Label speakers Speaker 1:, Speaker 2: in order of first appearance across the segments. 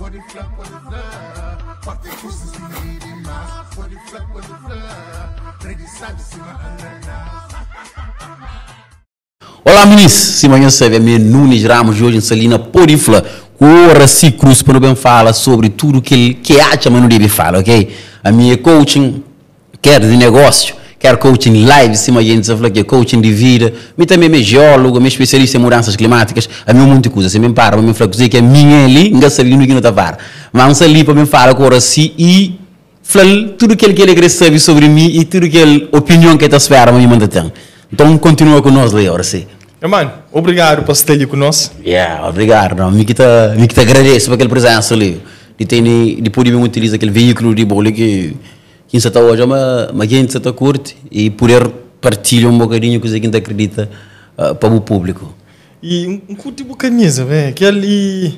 Speaker 1: Olá, meninos. Se amanhã serve a minha Nunes Ramos hoje em Salina Porifla. Ora, se cruz para bem fala sobre tudo que acha, mas não deve falar, ok? A minha coaching, quer de negócio, quer coaching live, se amanhã se fala que é coaching de vida. Eu também sou geólogo, sou especialista em mudanças climáticas. A minha muita coisa. Se me para, eu falo que é minha ali, não sei o que não está a mas ali para me falar agora sim e falar tudo que ele quer saber sobre mim e tudo que ele opinião que está a esperar, mas me manda tem. Então continua conosco ali, agora sim.
Speaker 2: Mano, obrigado por estar ali conosco.
Speaker 1: Obrigado. Não, me que te agradeço por aquela presença ali. De poder utilizar aquele veículo de bola que se está hoje, mas gente está curte e poder partilhar um bocadinho com o que gente acredita para o público.
Speaker 2: E um curto de camisa, velho. Aquele.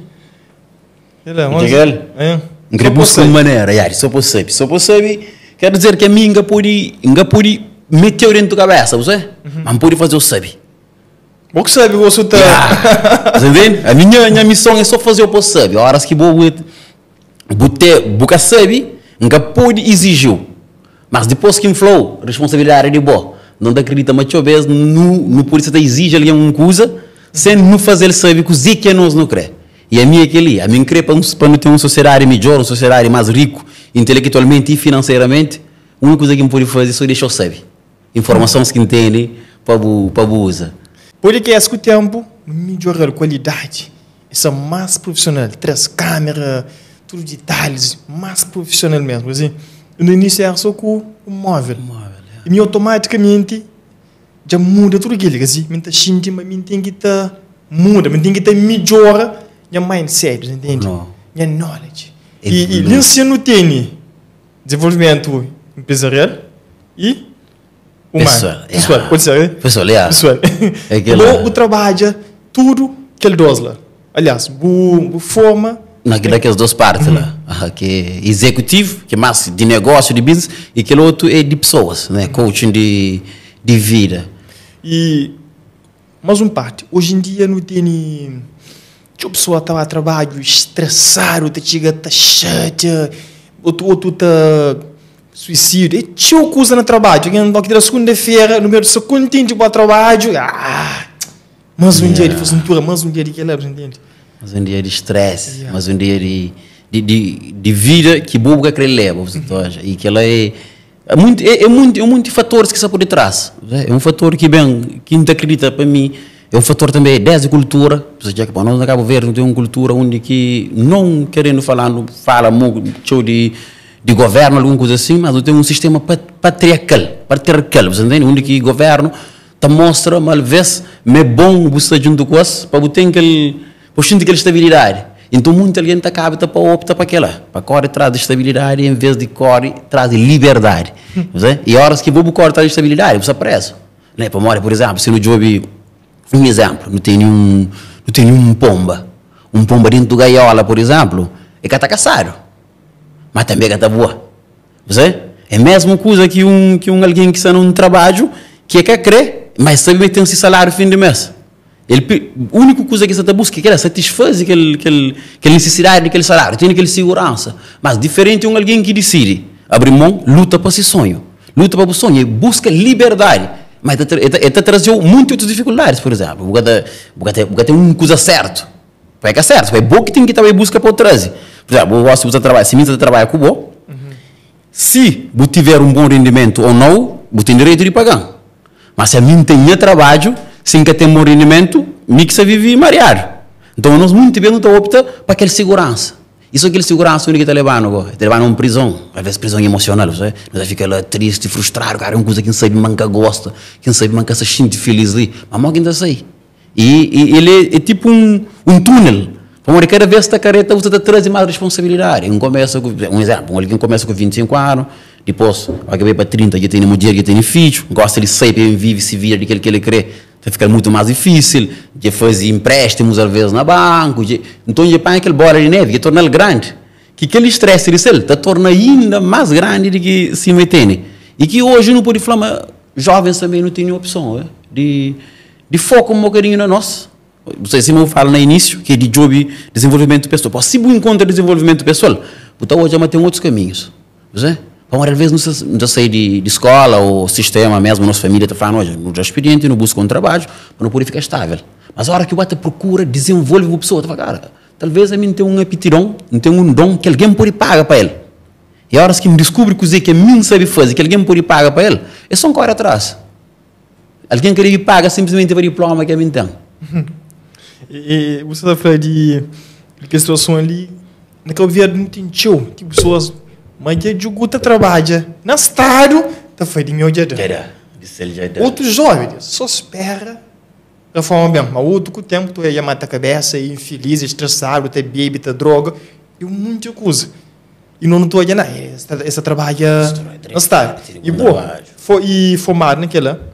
Speaker 1: Um que busca uma maneira, só possível. Quer dizer que a mim não pode meter dentro da cabeça, você? Mas pode fazer o sabe.
Speaker 2: O que sabe você está?
Speaker 1: Você entende? A minha missão é só fazer o possível. A hora que você sabe, nunca pode exigir. Mas depois que inflou, responsabilidade é de boa. Não acredita mais uma vez, não pode ser exigir ali uma coisa, sem não fazer ele saber que nós não crê. E a minha é aquele, a minha crê para não ter uma sociedade melhor, uma sociedade mais rico, intelectualmente e financeiramente, a única coisa que me pode fazer é só deixar saber. Informações que entende para usar.
Speaker 2: Podcast com o tempo, melhorar a qualidade. Isso é mais profissional. Três câmeras, tudo detalhes, mais profissional mesmo. Assim, no início era só com o móvel. E automaticamente já muda tudo aquilo. Assim, eu sinto, mas eu tenho que estar muda, eu tenho que estar melhor a mindset, entende? A knowledge. E ensino tem desenvolvimento empresarial e pessoal, pode ser?
Speaker 1: Pessoal.
Speaker 2: O trabalho, tudo que ele does lá. Aliás, forma...
Speaker 1: Naquelas duas partes lá. Que é executivo, que é mais de negócio, de business, e aquele outro é de pessoas, né? Coaching de vida.
Speaker 2: E mais uma parte, hoje em dia não tem... A pessoa está a trabalho estressado, chega a chata, outro está... Suicídio, é tio coisa no trabalho. Na segunda-feira, no meio do segundo dia para o trabalho, mas um dia de forçatura, mas um dia de que leva, entende?
Speaker 1: Mas um dia de estresse, mas um dia de vida que bobo que ele leva, e que ela é muito fatores que está por detrás. É um fator que bem, que não acredita para mim, é um fator também desde cultura, já que nós acabamos de ver, tem uma cultura onde que não querendo fala muito de governo, alguma coisa assim, mas tem um sistema patriarcal, você entende? Onde que o governo te mostra, uma vez, é bom você junto com isso, para ter aquela estabilidade. Então, muita gente acaba para optar para aquela. Para core traz estabilidade, em vez de core traz liberdade. E horas que vou core traz estabilidade, você aparece. Né? Para morrer, por exemplo, se no job, um exemplo, não tem nenhum pomba. Um pomba dentro do gaiola, por exemplo, é que está caçado. Mas também que está boa. Você? É a mesma coisa que alguém que está num trabalho que é que crê, mas também tem esse salário no fim de mês. A única coisa que você está buscando é satisfazer aquela necessidade daquele salário, tem aquela segurança. Mas diferente de alguém que decide abrir mão, luta para esse sonho. Luta para o sonho, busca liberdade. Mas está trazendo muitas dificuldades, por exemplo. Porque tem uma coisa certa. É que é certo, é bom que tem que também buscar para o trazer. Por exemplo, se você trabalha com o se você tiver um bom rendimento ou não, você tem direito de pagar. Mas se a mim tem trabalho, sem que tenha um bom rendimento, mixa vive mareado. Então, nós muito bem não opta para aquela segurança. Isso é aquela segurança que está levando agora. Está levando a uma prisão, às vezes prisão emocional, você? Nós fica lá triste, frustrado, cara, é uma coisa que não sabe manca gosta, que não sabe manca se sente feliz ali. Mas alguém está aí. E ele é tipo um túnel. Porque cada vez que está careta, você está trazendo mais responsabilidade. Um exemplo, alguém começa com 25 anos, depois vai para 30, já tem mulher, já tem filho, gosta de sair, vive, se vira daquilo que ele crê. Vai ficar muito mais difícil, já faz empréstimos às vezes na banco. Então, já põe aquele bola de neve, que torna ele grande. Que aquele estresse de ele está torna ainda mais grande do que se metene. E que hoje não pode falar, jovens também não têm opção de foco um bocadinho na nossa. Você se eu falo no início que é de job desenvolvimento pessoal. Se você encontra desenvolvimento pessoal, então hoje tem outros caminhos. Você? Então, às vezes, não sair de escola ou sistema mesmo, nossa família está falando, hoje, não é experiente, não busca um trabalho, para não poder ficar estável. Mas a hora que você procura, desenvolve a pessoa, você fala, cara, talvez a mim tenha um aptidão, tem um dom que alguém pode pagar para ele. E a hora que me descobre coisa que a mim sabe fazer, que alguém pode pagar para ele, é só um corre atrás. Alguém que ele paga simplesmente para o diploma que a mim tem.
Speaker 2: E você está falando de que a situação ali, naquele governo não tem tio, que pessoas, mas é de guta trabalha, na estado, está falando de meu dia. Outros jovens, só espera da forma bem, mas outro com o tempo, tu ia matar a cabeça, infeliz, estressado, ter bebida, ter droga, e muita coisa. E não estou aí, não, essa trabalha na estado. E boa, foi formado naquela.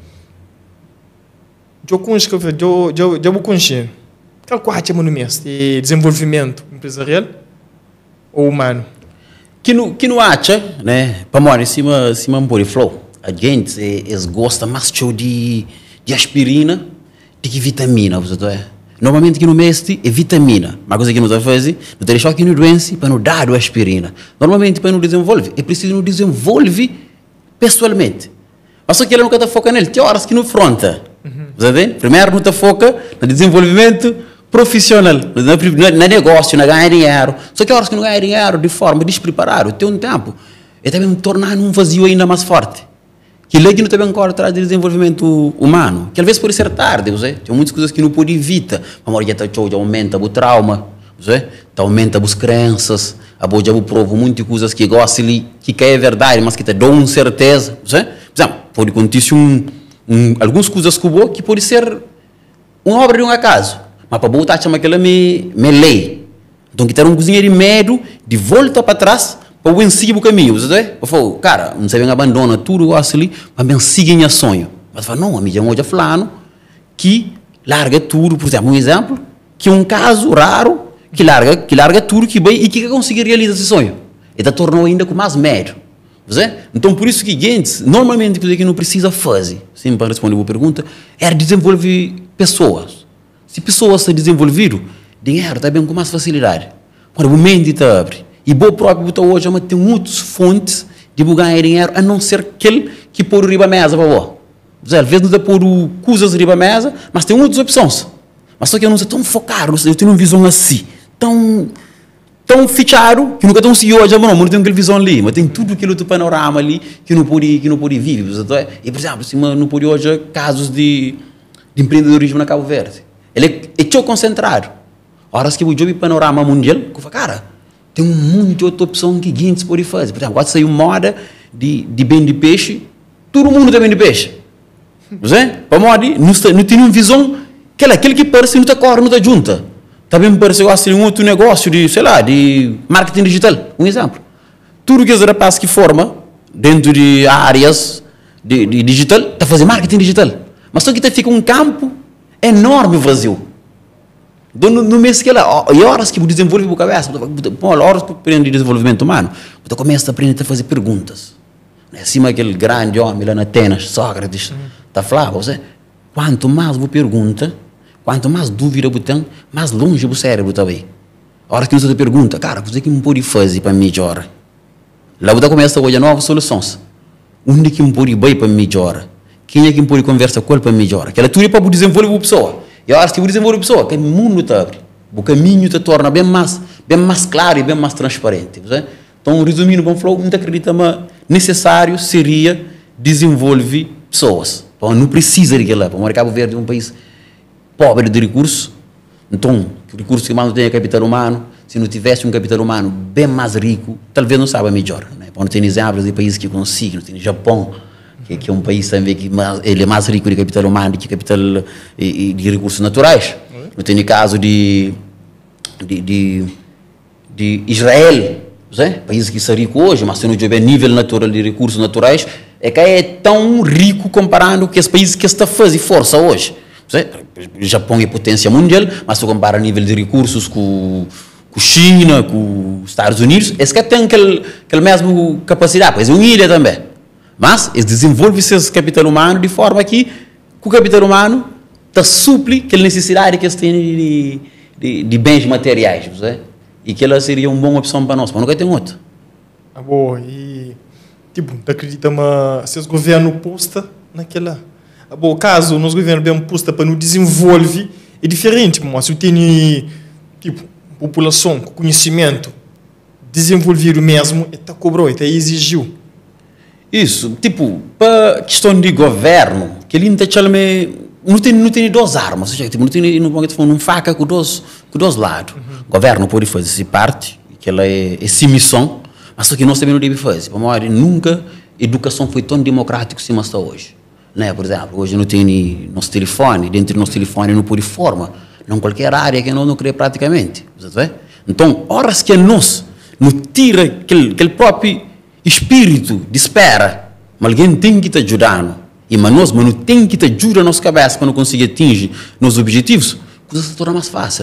Speaker 2: Eu conheço, qual quarto é o mês de desenvolvimento empresarial ou humano?
Speaker 1: Que não acha, né? Para morar em cima por flow. A gente gosta mais de aspirina do que vitamina, você tá? Normalmente que no mês é vitamina, mas coisa que não está fazendo, não tem choque no doença para não dar a aspirina. Normalmente para não desenvolver, é preciso não desenvolver pessoalmente. Mas só que ele nunca está focando nele, tem horas que não fronta. Você vê? Primeiro não está foca no desenvolvimento profissional, no negócio, na ganhar dinheiro. Só que horas que não ganha dinheiro de forma despreparada, tem um tempo, é também tornar um vazio ainda mais forte. Que lei que não também corre atrás do desenvolvimento humano, que às vezes pode ser tarde, você tem muitas coisas que não pode evitar, mas já aumenta o trauma, você aumenta as crenças, a boa já prova muitas coisas que gosta que é verdade, mas que te dão certeza, você? Por exemplo, pode acontecer algumas coisas que pode ser uma obra de um acaso, mas para botar chama aquela me lei, então que ter um cozinheiro de medo de volta para trás para o seguir o caminho, você eu falo, cara, não sei bem abandona tudo ali, mas bem siga em sonho. Mas fala, não, a mídia hoje é fulano que larga tudo, por exemplo, um exemplo, que é um caso raro, que larga tudo que bem e que consegue realizar esse sonho. Ele tornou ainda com mais medo. Você? Então, por isso que gente, normalmente, o que não precisa fazer, sim, para responder a pergunta, é desenvolver pessoas. Se pessoas se desenvolveram, dinheiro está bem com mais facilidade. Quando o mente está abre. E o próprio hoje tem muitas fontes de ganhar dinheiro, a não ser aquele que pôr riba a mesa para você. Às vezes não está pôr coisas riba a mesa, mas tem outras opções. Mas só que eu não sou tão focado, eu tenho uma visão assim, tão fechado, que nunca tão seguido hoje, não tenho aquela visão ali, mas tem tudo aquilo do panorama ali que não pode viver. E, por exemplo, se não pode hoje casos de empreendedorismo na Cabo Verde. Ele é tão concentrado. Horas que eu vi o panorama mundial, eu falo, cara, tem um monte de outra opção que gente pode fazer. Por exemplo, quando saiu moda de bem de peixe, todo mundo tem bem de peixe. Você? Para moda, não tem uma visão, aquele que parece não está correndo, não está junta. Também me parece que um outro negócio de, sei lá, de marketing digital. Um exemplo. Tudo que os rapazes que forma dentro de áreas de digital, está fazendo marketing digital. Mas só que fica um campo enorme vazio. No mês que ela, e horas que desenvolve a cabeça, horas que aprende desenvolvimento humano, você começa a aprender a fazer perguntas. Acima daquele grande homem lá na Atenas, Sócrates, está falando, você, quanto mais você pergunta, quanto mais dúvida você tem, mais longe o cérebro está bem. A hora que você pergunta, cara, o que me pode fazer para melhorar? Lá você começa a olhar novas soluções. Onde que me pode ir para melhorar? Quem é que me pode conversar com ele para melhorar? Aquela tudo é para desenvolver a pessoa. E a hora que você desenvolve a pessoa, que o mundo está abre. O caminho se torna bem mais claro e bem mais transparente. Então, resumindo, como falou, não acredita, mas necessário seria desenvolver pessoas. Então, não precisa de aquilo lá. Para o Cabo Verde é um país pobre de recursos. Então, o recurso que mais não tem é capital humano. Se não tivesse um capital humano bem mais rico, talvez não saiba melhor. Né? Não tem exemplos de países que conseguem. Tem Japão, que é um país também que ele é mais rico de capital humano do que capital de recursos naturais. Não tem caso de Israel, país que é rico hoje, mas se não tiver nível natural de recursos naturais, é que é tão rico comparando com os países que está fazendo força hoje. O Japão é potência mundial, mas se compara a nível de recursos com China, com os Estados Unidos, é que tem aquela mesma capacidade, pois é uma ilha também. Mas eles desenvolvem esse capital humano de forma que o capital humano tá suple aquela necessidade que eles têm de bens materiais, você? E que ela seria uma boa opção para nós, mas nunca tem outro.
Speaker 2: Bom, e tipo, acredita que se os governos posta naquela. Bom, caso os governos bem posta para nos desenvolver, é diferente, mas se tem tipo, população com conhecimento, desenvolver o mesmo, está cobrou, está exigiu.
Speaker 1: Isso, tipo, para questão de governo, que ele não tem duas armas, tipo, não faca com dois lados. O governo pode fazer parte, que ela é missão, mas só que nós também não devemos fazer. Nunca a educação foi tão democrática como está hoje. Né? Por exemplo, hoje não tem nosso telefone, dentro do nosso telefone não pode forma, não qualquer área que nós não crê praticamente. Então, horas que nós não tira aquele próprio espírito de espera, mas alguém tem que te ajudar, e nós não tem que te ajudar a nossa cabeça para não conseguir atingir nossos objetivos, coisa se torna mais fácil.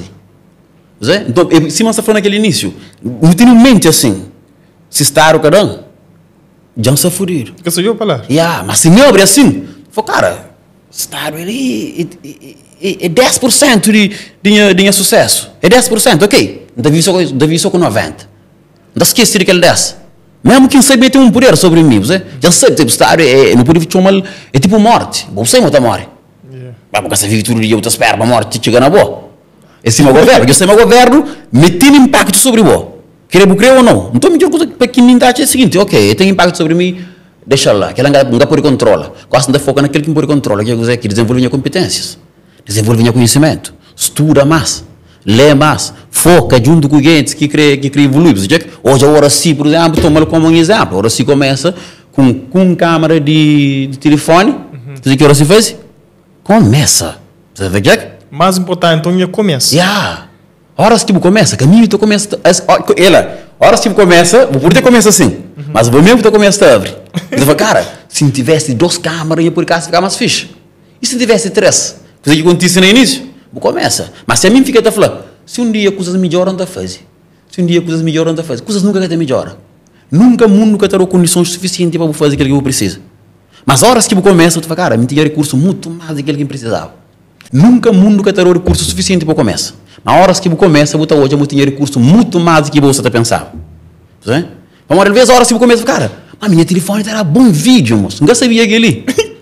Speaker 1: Então, se nós está falando naquele início, não tem mente assim, se está o carão, já não está fodido.
Speaker 2: Que sou eu falar?
Speaker 1: Mas se não abre assim, cara, está ali é 10% de sucesso, é 10%, ok, deve só com 90%, não esquece daquele 10%. Mesmo quem sabe tem um poder sobre mim, você já sabe, tipo, estar não pode chamar, é tipo morte, você não está morre. Mas porque você vive todo dia, você espera para a morte chegar na boa. Esse é o meu governo, porque esse é o meu governo, metendo impacto sobre você. Querer ou não. Então, a melhor coisa para quem não está é o seguinte, ok, tem impacto sobre mim, deixa lá, que ela não pode controlar. Gosta de focar naquele que pode controlar, que é que desenvolve minhas competências, desenvolve meu conhecimento, estuda mais, lê mais, foca junto com gente que crê evoluir. Hoje a hora sim, por exemplo, toma-lo como um exemplo. A hora sim começa com câmera de telefone. Você que hora se faz? Começa. Você vê que?
Speaker 2: Mais importante, então, é começa.
Speaker 1: Horas que começa, caminho tu começa. Horas que começa, vou poder começar assim. Mas vou mesmo que tu começa a abrir. Você fala, cara, se não tivesse 2 câmeras, ia por cá ficar mais fixe. E se tivesse 3? Coisa que acontece no início, vou começa. Mas se a mim fica a falar, se um dia coisas melhoram, não faz. Se um dia coisas melhoram, não faz. Coisas nunca vai melhorar. Nunca o mundo vai ter condições suficientes para fazer aquilo que eu preciso. Mas horas que eu começo, eu falo, cara, me tinha recurso muito mais daquilo que eu precisava. Nunca o mundo vai ter recurso suficiente para começar. Mas horas que eu começo, eu hoje eu tinha recurso muito mais do que você pensava. Mas às vezes, horas que eu começo, cara, a minha telefone era bom vídeo, moço. Nunca sabia aquele.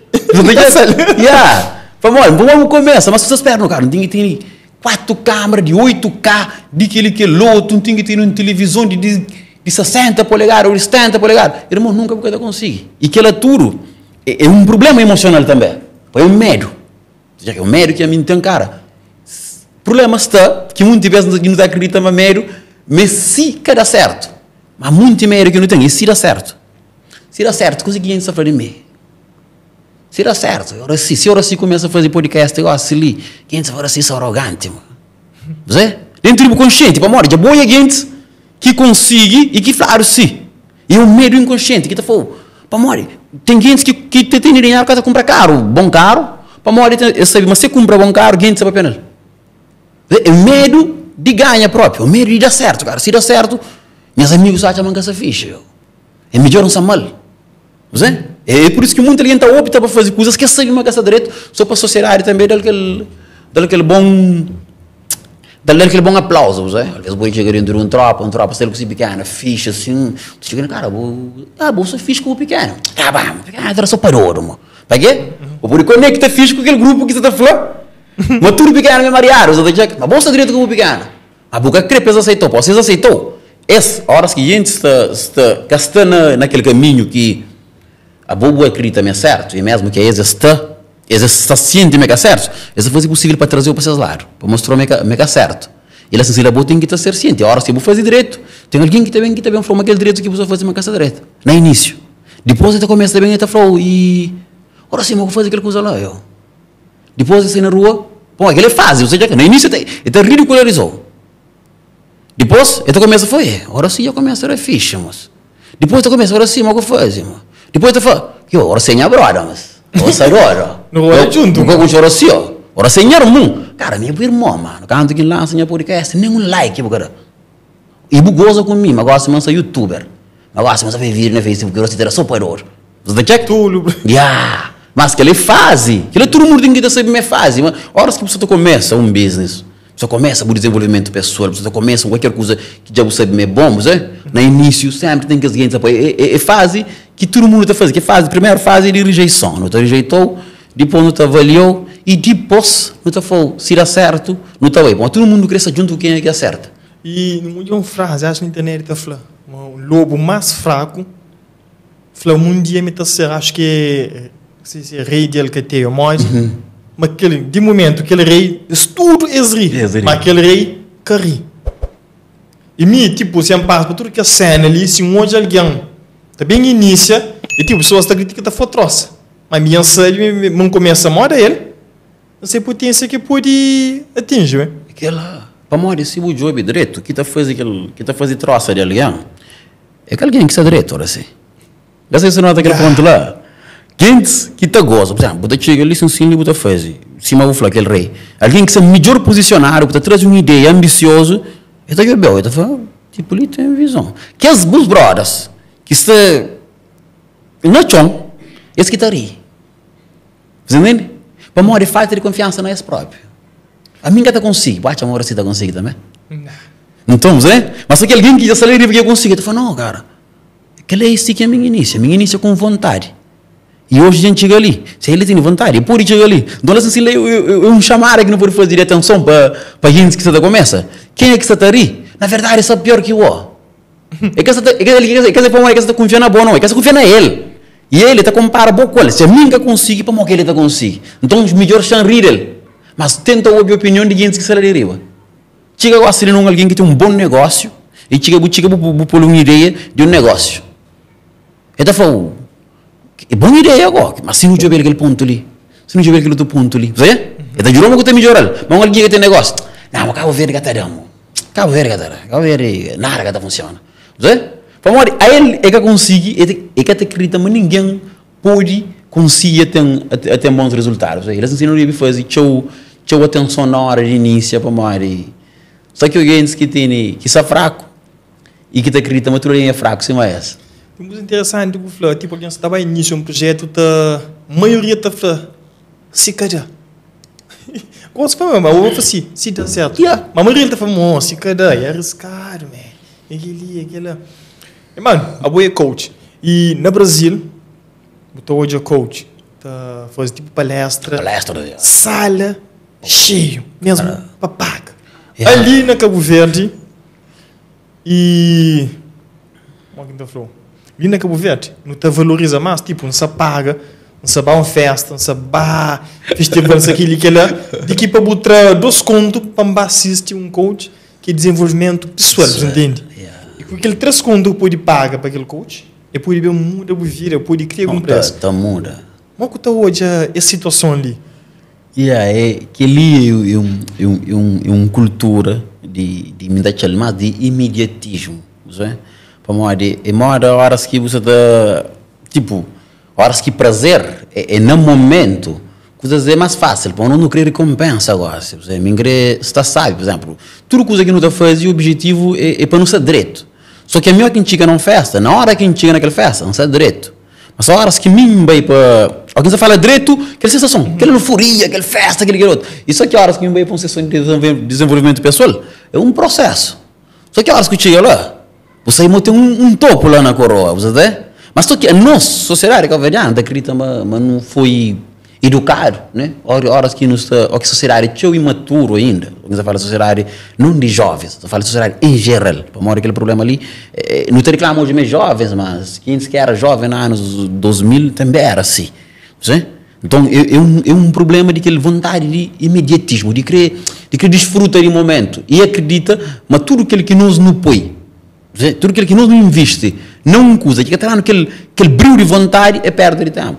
Speaker 1: Vamos começar, mas você espera, cara, não tem que ter 4 câmeras de 8K, de aquele que é loto, não tem que ter uma televisão de 60 polegadas ou de 70 polegadas. Irmão, nunca você consegue. E aquilo tudo é um problema emocional também. É um medo. É um medo que a mim tem, cara. O problema está que muitas vezes não acredita no medo, mas se que dá certo. Mas muito medo que não tem, e se dá certo. Se dá certo, consegui a gente sofrer de mim. Se dá certo, se eu começa a fazer podcast, eu acho ali, quem se for assim, sou arrogante, você? Dentro do consciente, para morrer, já boa gente que consegue e que fala sim. E o medo inconsciente, que tá falando, para morrer, tem gente que tem dinheiro para comprar caro, bom caro, para morrer, sabe, mas se compra bom caro, gente sabe apenas. É medo de ganhar próprio, o medo de dar certo, cara. Se dá certo, meus amigos acham que essa ficha, é melhor não ser mal. Você? É por isso que muita gente opta para fazer coisas que sabem uma caça direito, só para a sociedade também daquele bom aplauso, você? Às vezes vou chegar dentro de um tropa, se ele conseguir pequena, ficha assim, tu chega, cara, você ficha com o pequeno, tá bom, pequeno, era só para ouro, mano. Para quê? Ou por conecta ficha com aquele grupo que você está falando, mas tudo pequeno é mariado, você está mas bolsa direito com o pequeno, a boca crepes aceitou, vocês aceitou, essas horas que a gente está gastando naquele caminho que a boa acredita me é certo, e mesmo que eles está ciente me é certo, eles fazem possível para trazer o para seus lados, para mostrar me é certo. E assim, a boa tem que estar ser ciente, a hora que eu vou fazer direito, tem alguém que também falou aquele direito que você fazer uma caça direita, no início. Depois você começa também a falar, e ora sim, eu vou fazer aquela coisa lá, eu. Depois você na rua, bom, aquele é fácil, você já no início ele ridicularizou. Depois, ele começa a fazer, ora sim, eu começo a ficha, mas. Depois você começa, ora sim, eu vou fazer, mas. Depois tu fala, ora senha brother, mas. Ora sai agora.
Speaker 2: Não é junto.
Speaker 1: Não é ora sim, ora senha irmão. Cara, minha irmã, mano, quando que lança minha podcast, nem um like, cara. E goza comigo, mas gosta de ser youtuber. Mas gosta de ver vídeo no Facebook, eu gosto de só para ouro. Você check?
Speaker 2: Tudo.
Speaker 1: Mas que ele faz, que ele todo mundo tem que saber faz. Horas que você começa um business, você começa o desenvolvimento pessoal, você começa qualquer coisa que já você sabe é bom, você? No início sempre tem que seguir é fase que todo mundo está fazendo, que fase, primeira fase de rejeição, não está rejeitou, depois não está avaliou e depois não está falando se dá certo, não está bem. Todo mundo cresce junto com quem é que acerta.
Speaker 2: E uma frase, acho que na internet está falando, o lobo mais fraco, fala um dia me está ser, acho que é rei dele que tem, mas aquele, de momento, aquele rei, tudo é rei, mas aquele rei, cari. E mim, tipo, se passa por tudo que é cena ali, se um hoje alguém está bem inicia, e tipo, pessoas estão criticando, está fotrosa. Mas minha série, não começa a moda ele, não sei potência que pode atingir, né?
Speaker 1: Aquela, para morrer, se o job direito, que está fazendo troça de alguém, é que alguém que está direito, ora assim. Você nota aquele ponto lá. Gente que está goza, por exemplo, você chega ali, sem você faz, cima vou falar aquele rei. Alguém que está melhor posicionado, que traz uma ideia ambiciosa, está bem, está falando, tipo, ali tem visão. Que as meus brothers, que está na chão, esse que está ali. Você entende? Para morrer, falta de confiança não é próprio. A minha está consigo, bate a se está consigo também. Não estamos, né? Mas se alguém que já sabe que eu consigo, eu falo, não, cara, aquele é esse que é a minha início com vontade. E hoje a gente chega ali, se ele tem vontade, por isso chega ali. Então, assim, eu chamar que não pode fazer atenção para gente que você começa. Quem é que você está ali? Na verdade, é pior que eu. É que você está confiando na boa, não. É que você confia nele. E ele está comparando com ele. Se a minha consegue, para que ele está conseguindo. Então, melhor chão rir ele. Mas tenta ouvir a opinião de gente que está ali arriba. Chega a ser alguém que tem um bom negócio e chega por uma ideia de um negócio. Ele está falando, é boa ideia agora, mas se não tiver aquele ponto ali, se não tiver aquele outro ponto ali, você? Ele está jurando que tem melhorar, mas alguém que tem negócio, não, acabo de ver que está dando, acabo de ver, nada que está funcionando, você? A ele é que consegue, é que acredita, mas ninguém pode conseguir ter bons resultados. Eles ensinam a fazer tchau atenção na hora de início para morrer. Só que alguém que está fraco e que acredita, mas tudo é fraco, sim, mas
Speaker 2: é muito interessante, tipo, alguém estava início um projeto, a maioria está falando, se calhar. Como se fala, mas eu vou fazer, se dá certo. Mas a maioria está falando, se calhar, é arriscado, man. Aquele. Mano, a boa é coach. E no Brasil, eu estou hoje a coach, tá fazendo tipo palestra, sala, cheio, mesmo, para paga. Ali na Cabo Verde, e... Como é que falou? Ali na Cabo Verde, não te valoriza mais, tipo, não se paga, não se vai uma festa, não se vai festival, isso aquilo, de que para botar 2 contos para assistir um coach que é desenvolvimento pessoal, você entende? E com aquele 3 contos pode pagar para aquele coach, e pode ver muda a vida, pode criar um preço.
Speaker 1: Tá muda.
Speaker 2: Como é que está hoje a situação ali?
Speaker 1: É que ali é uma cultura de imediatismo, sabe? Para horas que você está, tipo, horas que prazer é no momento, coisas é mais fácil, para não querer recompensa agora, você está sabe, por exemplo, tudo coisa que não está fazendo, o objetivo é para não ser direito. Só que a melhor que a gente chega numa festa, na hora que a gente chega naquela festa, não sai direito. Mas só horas que mim vai para... Alguém já fala direito, aquela sensação, aquela euforia, aquela festa, aquele outro. Isso aqui horas que mim vai para uma sessão de desenvolvimento pessoal, é um processo. Só que horas que chega lá, você tem um topo lá na coroa, você vê? Mas só que a nossa sociedade cabo-verdiana acredita, mas não foi educado, né? Horas que a sociedade é imaturo ainda. Você fala sociedade não de jovens, você fala sociedade em geral. Para morrer aquele problema ali, não te reclamo hoje mais jovens, mas quem que era jovem nos anos 2000 também era assim. Você? Então é um problema de aquela vontade de imediatismo, de querer desfrutar de momento e acredita, mas tudo aquilo que nos não põe, tudo aquilo que nos não investe, não usa, que está aquele brilho de vontade é perda de tempo.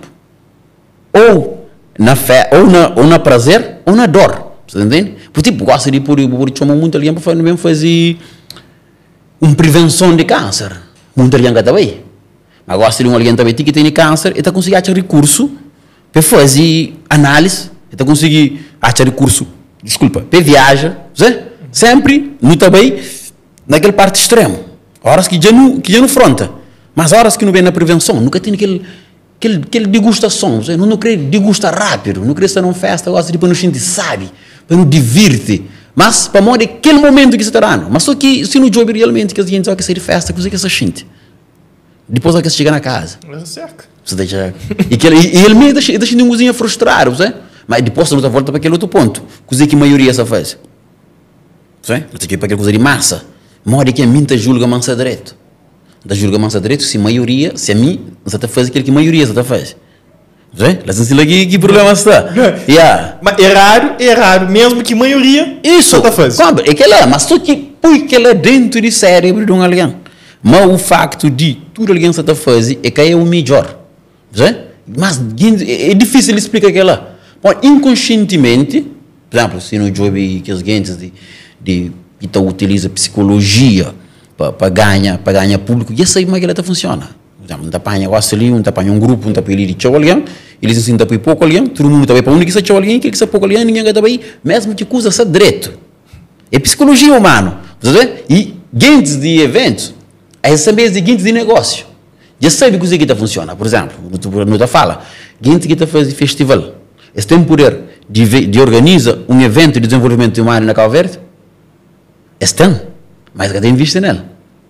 Speaker 1: Ou na fé, ou na prazer, ou na dor. Você entende? Por tipo, gosta de por chamar muito alguém para fazer uma prevenção de câncer. Muito alguém que está bem. Mas gosta de alguém também que tem câncer e está conseguindo achar recurso para fazer análise, está conseguindo achar recurso, para viajar, sempre, não está bem, naquela parte extrema. Horas que já não fronta, mas horas que não vem na prevenção, nunca tem aquele degustação, não querer degustar rápido, não querer estar numa festa, gosta de para nos sentir, sabe, para nos divirte. Mas, para morrer, aquele momento que você está dando. Mas só que, se não joga realmente, que a gente vai sair de festa, que você sente. Depois vai chegar na casa.
Speaker 2: É certo.
Speaker 1: Você deixa... E ele mesmo deixa de cozinha frustrado, você? Mas depois você volta para aquele outro ponto. Coisa que a maioria só faz. Você? Você quer para aquela coisa de massa. Morre que a mim te julga mansa direito. Da julga mansa direito, se a maioria, se a mim, você está fazendo aquilo que a maioria você está fazendo. Lá se que problema está. Yeah.
Speaker 2: Mas é raro, mesmo que a maioria
Speaker 1: isso
Speaker 2: está fazendo.
Speaker 1: É que ela, mas só que põe que ela dentro do cérebro de um alguém. Mas o facto de tudo alguém está fazendo é que é o melhor. Mas é difícil explicar aquela. Inconscientemente, por exemplo, se no job que os gentes que utiliza psicologia para ganhar público, e essa aí como é que ela funciona. Não está apanha ali, não está apanha um grupo, não está apanha de tchau alguém, eles ensinam para pouco alguém, todo mundo está para onde que se tchau alguém, que se pouco alguém, ninguém está aí, mesmo que coisa essa direito. É psicologia humana, e gentes de eventos, essa mesma gentes de negócio. Já sabe que está funciona, por exemplo, não está fala, gente que está fazendo festival, eles têm poder de organizar um evento de desenvolvimento humano na Cabo Verde? Eles têm, mas cadê investir nela?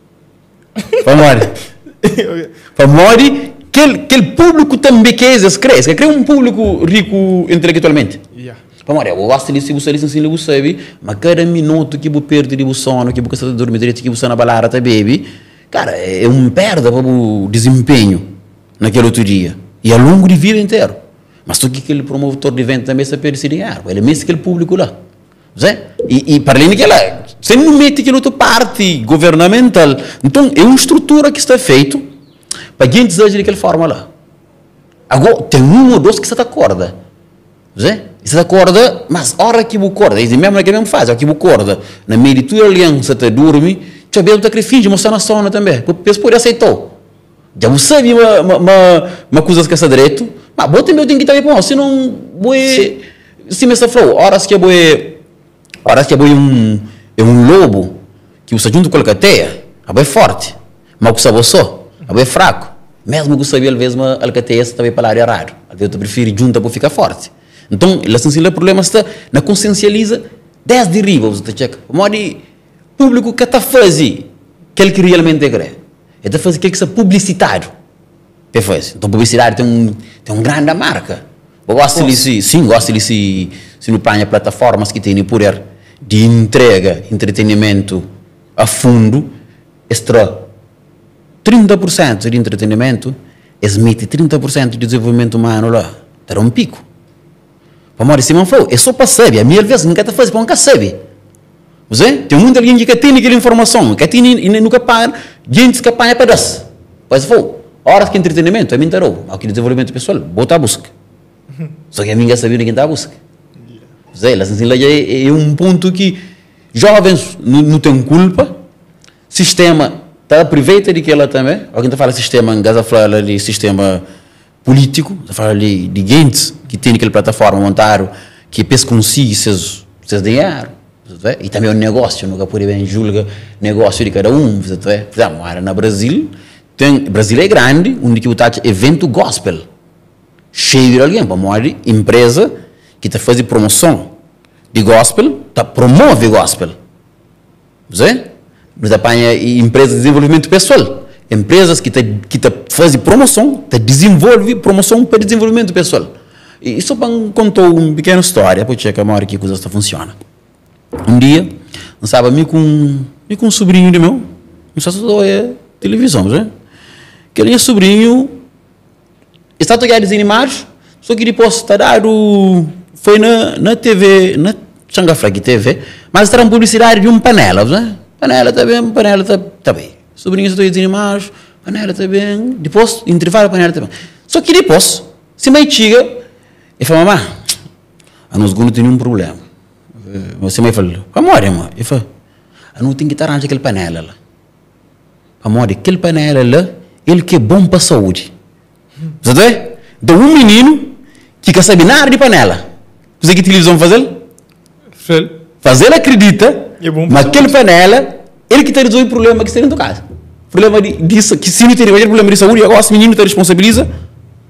Speaker 1: Para morrer, aquele público também que eles crescem, cria um público rico intelectualmente. Para morrer, eu gosto de você sabe, mas cada minuto que você perde de sono, que você está dormindo direito, que você está na balada, tá baby, cara, é um perda para o desempenho naquele outro dia. E ao longo de vida inteiro. Mas só que aquele promotor de evento também está perdendo dinheiro, ele mesmo aquele público lá. E para além daquela, você não mete aquela outra parte governamental. Então, é uma estrutura que está feita para quem deseja daquela forma lá. Agora, tem um ou dois que você está acorda. Você está acorda, mas a hora que você acorda, é mesmo que mesmo faz, a hora que você acorda, na meio de tua aliança, você dorme, você vê que finge, mostrar na zona também. Você pode aceitar. Já você sabe uma coisa que é direito, mas você também tem que estar bom, senão, se me está falando, horas que é um lobo que você junto com a cateia, é forte, mas que sabe só, é fraco. Mesmo que você sabia, às vezes, a cateia está bem para a área rara. Às vezes, você prefere junto para ficar forte. Então, o problema está na consciencializa desde riba, você checa. O modo público que está fazendo aquilo que realmente quer. É de fazer aquilo que é publicitário. Então, publicidade tem uma grande marca. Eu gosto de se não põe plataformas que têm poder de entrega, entretenimento a fundo, extra 30% de entretenimento, esmite 30% de desenvolvimento humano lá. Terá um pico. Para se não for, é só para saber. A minha vez nunca está fazendo, nunca sabe. Tem muita gente que tem aquela informação, que tem e nunca para, gente que apanha para das. Mas for, horas que entretenimento é mentira, aquele desenvolvimento pessoal, bota a busca. Só que a minha sabia ninguém está a busca. É um ponto que jovens não têm culpa, sistema está aproveita de que ela também, alguém está falando sistema, em fala de sistema político, está falando de gente que tem aquela plataforma montaram, que consiga seus dinheiro, e também o negócio, nunca pode bem julgar negócio de cada um, por exemplo, na Brasil, Brasil é grande, onde que está evento gospel, cheio de alguém, para uma empresa que está fazendo promoção de gospel, está promove gospel. Você apanha empresas de desenvolvimento pessoal, empresas que tá fazem promoção, desenvolve promoção para desenvolvimento pessoal. E só para contar uma pequena história, para checar uma hora que a coisa está funciona. Um dia, não sabe, me com um sobrinho de meu, não só é televisão, né? Aquele sobrinho está tocando desanimado, só que depois está dado, foi na TV, na Xangafrag TV, mas está uma publicidade de uma panela, né? Panela está bem. Sobrinho está desanimado, panela está bem. Depois, intervalo, a panela está bem. Só que depois, se me chega, ele fala, mamãe, a nós não tem nenhum problema. Você me fala, amor, irmão. Ele fala, a não tem que arranjar aquele panela lá. Amor, aquele panela lá, ele que é bom para a saúde. Você vê? De um menino que quer saber nada de panela. Você que televisão fazer? Fazer acredita, mas aquele panela, ele que está resolvendo o problema que está dentro da casa. Problema disso, que se não tem problema de saúde, agora esse menino te responsabiliza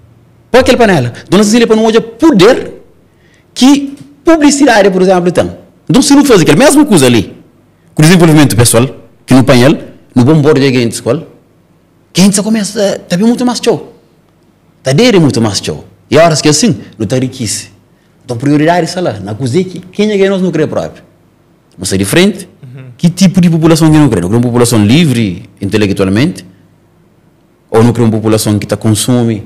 Speaker 1: Para aquele panela. Então, nós para não hoje poder que publicidade, por exemplo, tem. Então, se não faz aquela mesma coisa ali, com o desenvolvimento pessoal, que no painel, no bombordo de alguém de escola, que a gente começa a ter muito mais show. Está dele muito mais show. E a hora que assim, não está riquíssimo. Então, prioridade é lá, na cozinha que quem é que nós não queremos próprio. Mas é diferente. Que tipo de população que não queremos? Não queremos uma população livre intelectualmente? Ou não queremos uma população que está consome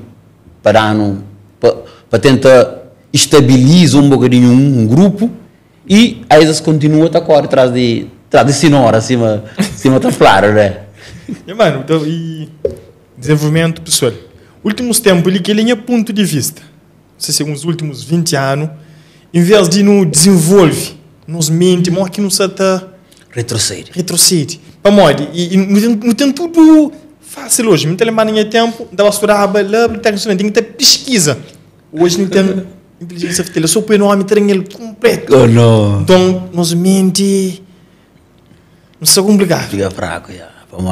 Speaker 1: para tentar estabilizar um bocadinho um grupo e aí eles continuam a estar atrás de cenoura, acima da flora, né?
Speaker 2: E, mano, então, e desenvolvimento pessoal. Últimos tempos, ele que ele é ponto de vista. Não sei se uns últimos 20 anos, em vez de nos desenvolve, nos mente, morre que nos está retrocede. Para morrer. E não tem tudo fácil hoje. Não tem mais tempo, dá para estudar, tem que ter pesquisa. Hoje não tem inteligência artificial, só para o nome ter ele completo.
Speaker 1: Oh, não.
Speaker 2: Então, nos mente, não se complicado.
Speaker 1: Fica fraco, já.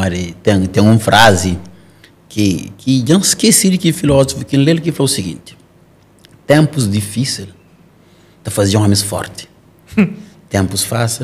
Speaker 1: Tem uma frase que já esqueci de que filósofo que lê que foi o seguinte: tempos difíceis te faziam homens fortes. Tempos fáceis,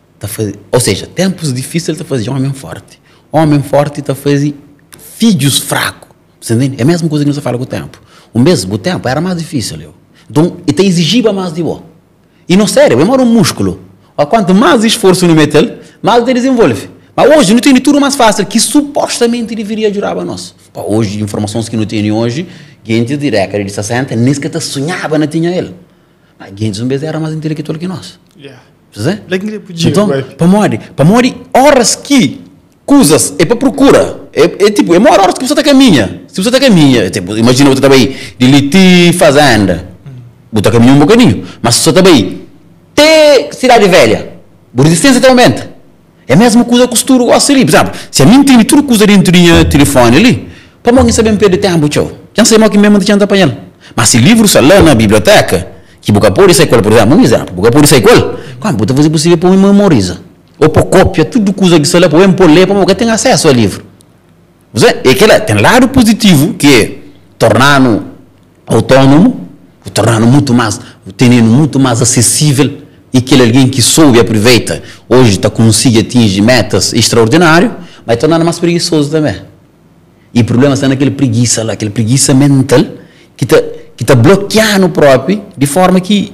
Speaker 1: ou seja, tempos difíceis te faziam homem forte. Homem forte te fazia filhos fracos. Você entende? É a mesma coisa que você fala com o tempo. O tempo era mais difícil. Então, e te exigia mais de você. E no cérebro, é um músculo. Quanto mais esforço no metal, mais ele desenvolve. Mas hoje não tem tudo mais fácil, que supostamente deveria ajudar a nós. Hoje, informações que não tem hoje, gente de década de 60, nem sequer sonhava, não tinha ele. Mas gente zumbis era mais intelectual que nós.
Speaker 2: Yeah.
Speaker 1: Então, para morrer, horas que coisas é para procura. É maior horas que você está caminha. Se você está caminha, tipo, imagina você está aí de litir fazenda. Você está caminhando um bocadinho. Mas se você está aí, até cidade velha, a resistência aumenta. É a mesma coisa que o costura gosta ali. Por exemplo, se a mim tem tudo coisa dentro do telefone ali, para alguém saber perder tempo, tchau. Já sei mais que mesmo de apanhar. Mas se livro está lá na biblioteca, que você pode sair qual, por exemplo, um exemplo, você pode sair qual, como você fazer possível para memoriza. Ou para cópia, tudo coisa que está lá, para você ler, para você ter acesso ao livro. E que tem lado positivo, que é tornar-no autônomo, tornar-no muito mais, tendo muito mais acessível, e que alguém que soube e aproveita, hoje está conseguindo atingir metas extraordinárias, mas tornar-no mais preguiçoso também. E o problema está naquela preguiça lá, aquela preguiça mental, que está bloqueando o próprio, de forma que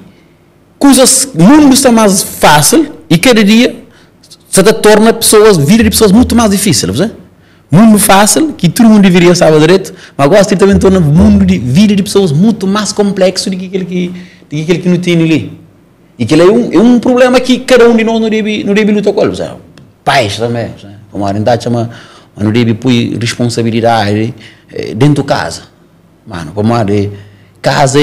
Speaker 1: o mundo está mais fácil, e cada dia se torna vida de pessoas muito mais difícil, não é? Mundo fácil, que todo mundo deveria saber direito, mas agora também torna vida de pessoas muito mais complexo do que aquele que não tem ali. E que é um problema que cada um de nós não deve lutar com ele. Pais também, como a realidade chama, não deve pôr responsabilidade dentro de casa. Mano, como a casa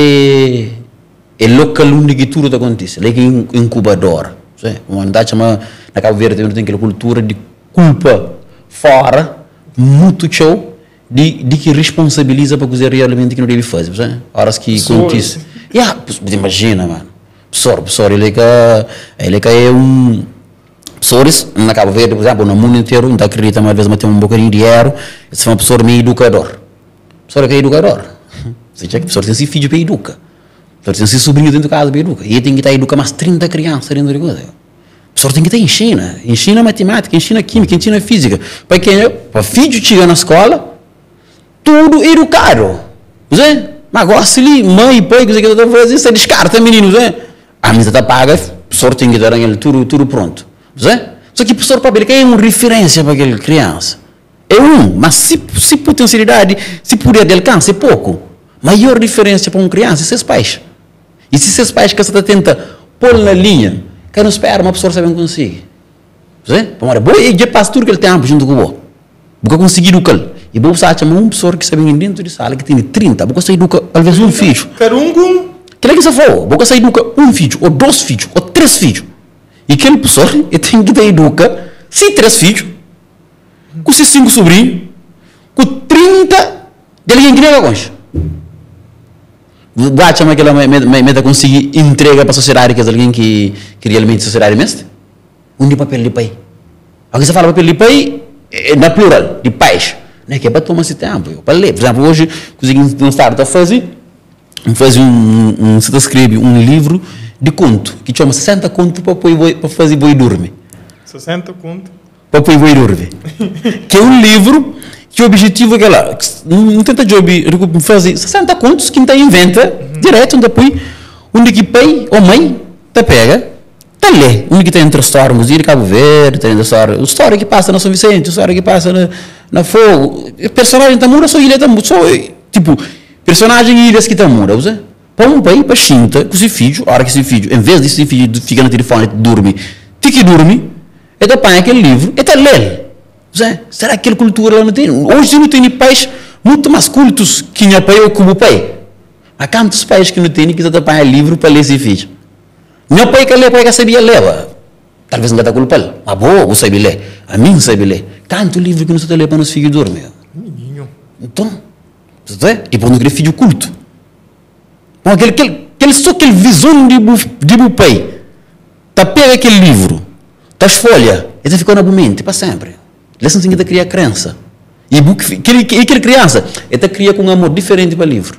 Speaker 1: é local onde tudo acontece, é incubador. Como a realidade chama, na Cabo Verde tem aquela cultura de culpa fora, muito show, de que responsabiliza para coisa realmente que não deve fazer. Horas que acontece. Imagina, mano. Professor, ele que é um... Professores, na Cabo Verde, por exemplo, no mundo inteiro, não acredita, mas às vezes tem um bocadinho de dinheiro, esse é um professor meio educador. Professor que é educador. Você já que o professor tem esse filho para educar. O professor tem esse sobrinho dentro de casa para educar. E ele tem que estar a educar mais 30 crianças dentro de casa. O professor tem que estar ensina matemática, ensina química, ensina física. Para quem para filho chegar na escola, tudo educado. Mas agora, se ele, mãe e pai, que você fazer, você descarta, meninos, a mesa está paga, o professor tem que dar ele tudo pronto. Só que o professor para ele é uma referência para aquela criança. Mas se potencialidade, se poder de alcance, é pouco. Maior referência para uma criança é seus pais. E se seus pais que você tenta pôr na linha, que não espera, uma pessoa sabe conseguir. E já passa tudo que ele tem junto com o bom. Porque conseguir educar. E vou chamar uma pessoa que sabe dentro de sala que tem 30, vou conseguir educar às vezes um filho. Que é que você for? Vou conseguir educar um filho, ou 2 filhos, ou 3 filhos. E aquele pessoa tem que educar, se 3 filhos, com 5 sobrinhos, com 30 de alguém que nega concha. Vai chamar aquela meta conseguir entrega para a sociedade, que é alguém que realmente a sociedade mestre? Um de papel de pai. Alguém você fala papel de pai, na plural, de pais. Não é que é para tomar esse tempo, para ler. Por exemplo, hoje, consegui não estar a fazer, você escreve um livro de conto, que chama 60 contos para fazer boi dormir.
Speaker 2: 60 contos?
Speaker 1: Para pôr boi dormir. Que é um livro que o objetivo é que ela não tenta fazer 60 contos que não inventa direto, onde que pai ou mãe te pega, te lê, onde que tem entre história, música de Cabo Verde, tem história que passa na São Vicente, história que passa na Fogo, personagem da Mura, só ilha da Mura, tipo, personagem e ilhas que da Mura, você? Para um pai, para xinta, com esse filho, a hora que esse filho, em vez de esse filho ficar no telefone e dorme, tem que dormir, e te apanha aquele livro, e te lê. Será que aquela cultura lá não tem? Hoje não tem pais muito mais cultos que minha pai ou como pai. Há quantos pais que não têm que te apanhar livro para ler esse filho? Meu pai que lê, pai que sabia ler, talvez não está culpado, mas boa, eu sabia ler, a mim sabia ler. Quanto livro que não se lê para nos filhos dormir?
Speaker 2: Menino.
Speaker 1: Então, e para não querer filho culto. Então, aquele visão de meu pai, tá pega aquele livro, tá esfolha, e tá ficando na mente para sempre. Ele não tem que criar crença. E aquela criança, ele cria com um amor diferente para o livro.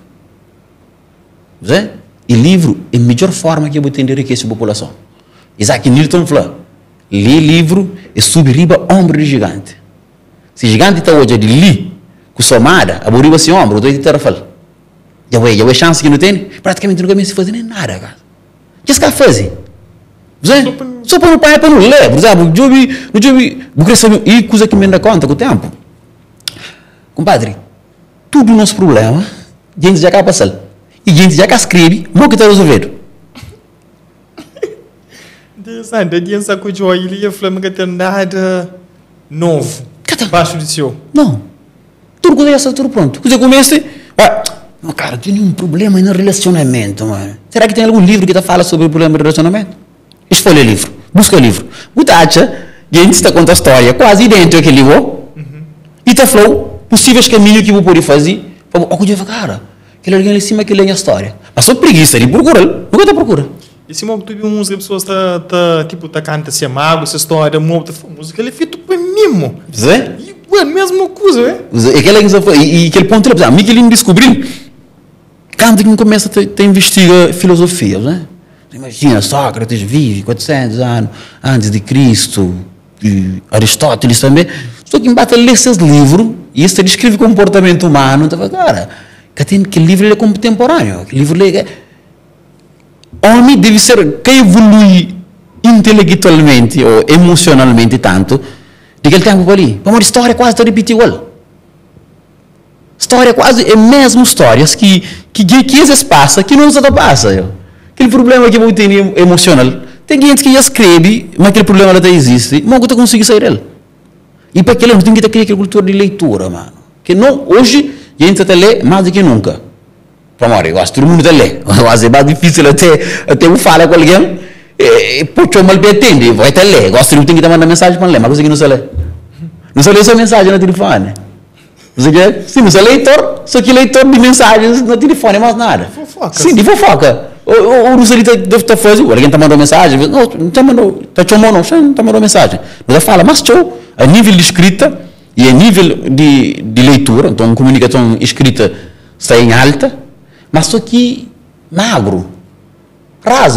Speaker 1: E livro é a melhor forma que eu vou entender que essa população. Isaac Newton falou, ler livro é subir riba ombro de gigante. Se gigante está hoje de ler, com somada, a riba se ombro, do editor fala. Já é chance que não tem, praticamente não começa a fazer nem nada, cara. O que você faz? Só para o pai para não ler, por exemplo, eu queria saber, e coisa que me dá conta com o tempo. Compadre, tudo o nosso problema, a gente já acaba passando. E a gente já escreve, não que está resolvido.
Speaker 2: Interessante, a gente sabe que o ele ia falar que tem nada novo, baixo de seu.
Speaker 1: Não, tudo coisa já está tudo pronto. Você começa, cara, tem um problema no relacionamento, mano. Será que tem algum livro que fala sobre o problema do relacionamento? Escolha o livro, busca o livro. Você acha, a gente está contando a história quase idêntica àquele livro, e está falando possíveis caminhos que eu poderia fazer. Cara, aquele alguém ali em cima que lê a história. Mas só preguiça de procurar, nunca está procura.
Speaker 2: E se tu viu uns pessoas tá canta se amago, essa história, música, ele é feito para mimo. E a mesma coisa,
Speaker 1: E aquele ponto, a mim que ele descobriu, quando ele começa a investigar filosofia, Imagina, Sócrates vive 400 anos antes de Cristo, e Aristóteles também. Só que embate a ler esses livros, e isso descreve comportamento humano, cara, que livro é contemporâneo, que livro é... Homem deve ser, que evolui intelectualmente ou emocionalmente tanto, de que ele tem ali. Vamos, a história quase está repetida igual. História quase é mesmo histórias que às vezes passa, que não se passa. Aquele problema que eu tenho emocional, tem gente que já escreve, mas aquele problema até existe, mas não consegue sair dele. E para aquilo não tem que ter aquela cultura de leitura, mano. Que não, hoje, a gente até lê mais do que nunca. Amor, eu acho que todo mundo até lê. Mas é mais difícil até eu falar com alguém, porque eu mal me atende, vai até ler. Gosto de ter que mandar mensagem para ler, mas consegue não se lê. Não se lê só mensagem no telefone. Sim, não se é leitor, só que leitor de mensagens no telefone, mais nada.
Speaker 2: Fofoca.
Speaker 1: Sim, de fofoca. O Rosalie deve estar fazendo, alguém está mandando mensagem, não está mandando mensagem. Mas fala, mas show, a nível de escrita e a nível de leitura, então a comunicação escrita está em alta, mas só que magro, raso,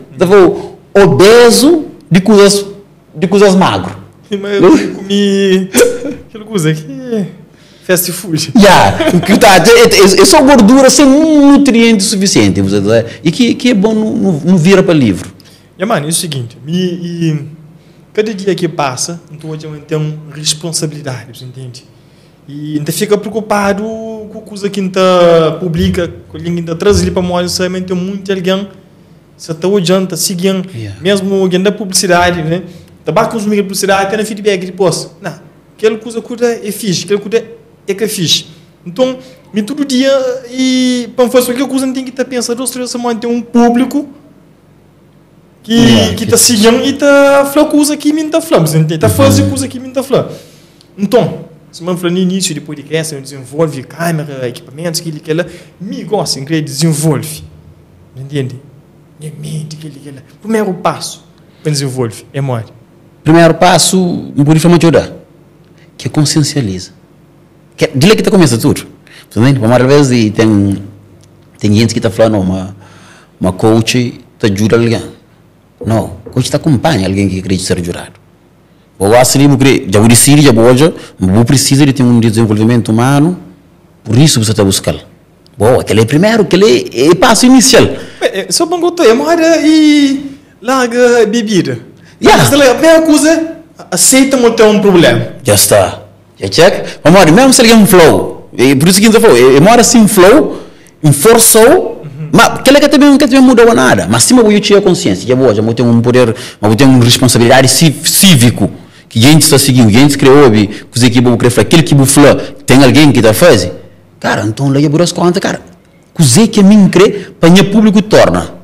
Speaker 1: obeso de coisas magro.
Speaker 2: Mas eu comi aquela coisa aqui. Fast food.
Speaker 1: É só gordura sem nutriente suficiente. E que é bom não vira para livro.
Speaker 2: Mano, é o seguinte, cada dia que passa, então hoje eu tenho responsabilidade, você entende? E ainda fica preocupado com a coisa que ainda publica, com alguém que ainda traz ali para nós, somente tem muito alguém, se está olhando, está seguindo, mesmo alguém da publicidade, né? Está bem consumir publicidade, tem feedback depois. Não, aquela coisa é fixe, aquela coisa é que é fixe. Então, todo dia, e para fazer aquela coisa, tem que estar pensando, se manter um público que está seguindo e está falando coisa que me está falando, está fazendo coisa que me está falando. Então, se eu falo no início de podcast, eu desenvolve câmera, equipamentos, aquilo, me gosta em que desenvolve. Entende? Minha mente, aquilo. Primeiro passo para desenvolver é morrer.
Speaker 1: Primeiro passo, não pode falar de ajudar, que é consciencializa. Dile que tá começa tudo. Entende? Uma vez e tem gente que está falando, uma coach te ajuda alguém. Não, coach te acompanha alguém que quer ser ajudado. Eu acho que já vou decidir, já vou precisar de ter um desenvolvimento humano, por isso você está buscando. Bom, aquele é primeiro, aquele é o passo inicial.
Speaker 2: Só para contar, é mora e larga bebida.
Speaker 1: Yeah.
Speaker 2: Se a primeira coisa, aceita não ter um problema.
Speaker 1: Já está. Já check. Mas mesmo se ele é um flow, por isso que você falou, é mora assim flow, forçou, mas aquele que também mudou nada. Mas se eu tinha consciência, já vou ter um poder, vou ter uma responsabilidade cívico, que gente está seguindo, gente que ouve, que vou crer, aquele que vou falar, tem alguém que está fazendo. Cara, então lá por as contas, cara, coisa que a mim crê, para o público torna.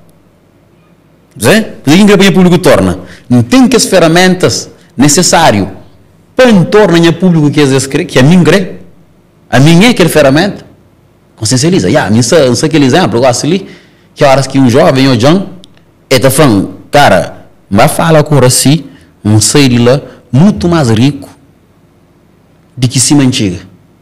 Speaker 1: Zé? Coisa que para o público torna. Não tem que as ferramentas necessárias para tornar o público que às vezes crê, que a mim crê. A mim é aquela ferramenta. Consciencializa. A mim sei aquele exemplo, eu gosto ali, que horas que um jovem ou John, está falando, cara, vai falar com assim, um ser lá muito mais rico do que se antiga.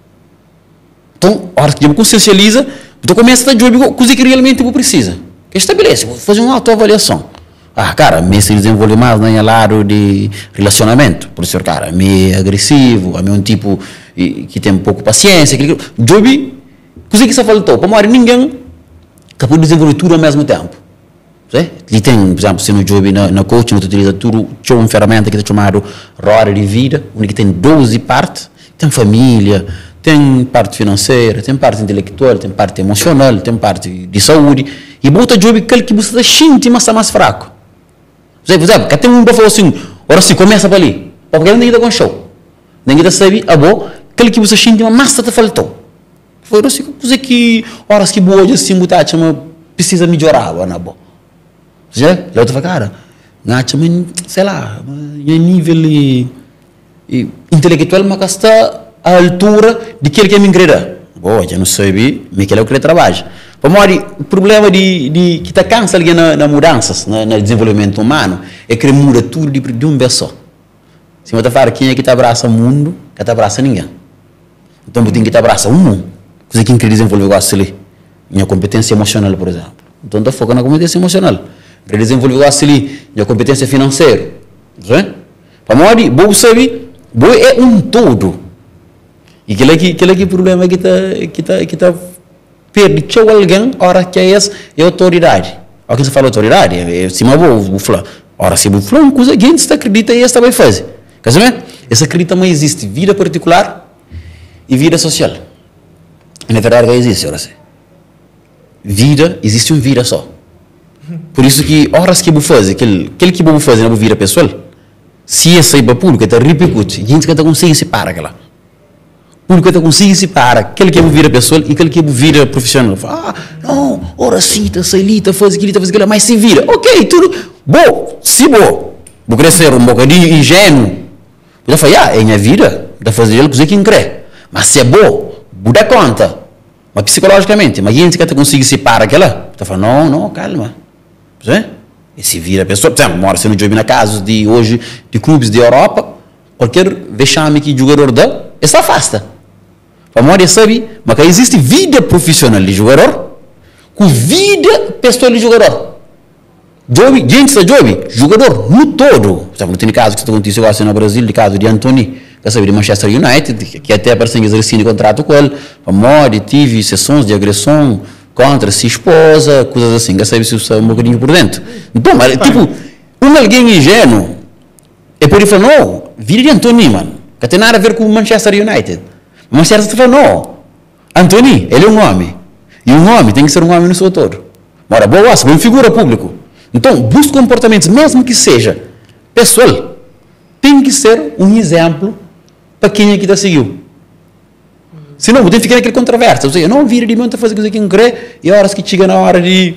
Speaker 1: Então, a hora que você consciencializa, você começa a jogar coisa que realmente você precisa. Estabelece, vou fazer uma autoavaliação. Cara, me se desenvolve mais no lado de relacionamento. Por isso, cara, me é agressivo, me é um tipo que tem pouco paciência. Job, coisa que você faltou. Para ninguém que pode desenvolver tudo ao mesmo tempo. Ele tem, por exemplo, se no job, na coaching, você utiliza tudo, tinha uma ferramenta que é chamada roda de vida, onde tem 12 partes. Tem família, tem parte financeira, tem parte intelectual, tem parte emocional, tem parte de saúde. E bota job aquele que você sente, mas está mais fraco. Por exemplo, tem um que fala assim, ora se começa para ali, porque ninguém está com show. Ninguém está sabe, aquele que você sente, mas te faltou. Foi assim, coisa que, horas que boa, assim, botar, precisa melhorar, na boa. Já eu te falo, cara, sei lá, nível intelectual, mas está à altura de aquele que me engreda. Boa, já não sei, mas que é o que ele trabalha. O problema que está cansa alguém nas mudanças, no desenvolvimento humano, é que ele muda tudo de um vez só. Se você fala quem é que te abraça o mundo, que te abraça ninguém. Então, você tem que te abraça o mundo. Coisa que quer desenvolver o ali. Minha competência emocional, por exemplo. Então, está focando na competência emocional. Quer desenvolver o ali, minha competência financeira. Para mim, bom sabe, bom é um todo. E aquele problema que está perde alguém, ora que é autoridade. Olha que você fala autoridade, se eu vou falar, ora se eu vou falar uma coisa, quem está acredita e esta vai fazer. Quer dizer, essa acredita não existe vida particular e vida social. E na verdade não existe, ora se. Vida, existe uma vida só. Por isso que horas que eu vou fazer, aquele que eu vou fazer na vida pessoal, se essa é para público, está repercute, gente que está conseguindo separar aquela. Porque eu consigo separar aquele que é vida pessoal e aquele que é vida profissional. Não, ora sim, está saída, faz aquilo, mas se vira. Ok, tudo bom, se bom. Vou crescer um bocadinho ingênuo. Eu falo, é minha vida, dá fazer ele quem crê. Mas se é bom, vou dar conta. Mas psicologicamente, mas gente que está conseguindo separar aquela, está falando, não, calma. E se vira pessoal, por exemplo, mora sendo jogo na casa de hoje, de clubes de Europa, qualquer vexame que o jogador dá, está afasta. A maioria sabe, mas existe vida profissional de jogador com vida pessoal de jogador. Gente está jogador no todo. Por exemplo, tem caso que está acontecendo no Brasil, de caso de Anthony, que sabe de Manchester United, que até parece que exerceu contrato com ele. A maioria tive sessões de agressão contra sua esposa, coisas assim, que sabe se usa um bocadinho por dentro. Então, mas, tipo, alguém ingênuo, é por isso que fala, não, vida de Anthony, mano, que tem nada a ver com o Manchester United. Manchester está falando, não, Anthony, ele é um homem. E um homem tem que ser um homem no seu todo. Ora, boa, uma figura pública. Então, busca comportamentos, mesmo que seja pessoal, tem que ser um exemplo para quem é que está seguindo. Senão, tem que ficar naquele controvérsia. Ou seja, não vira de mim, está fazendo coisa que não crê, e horas que chega na hora de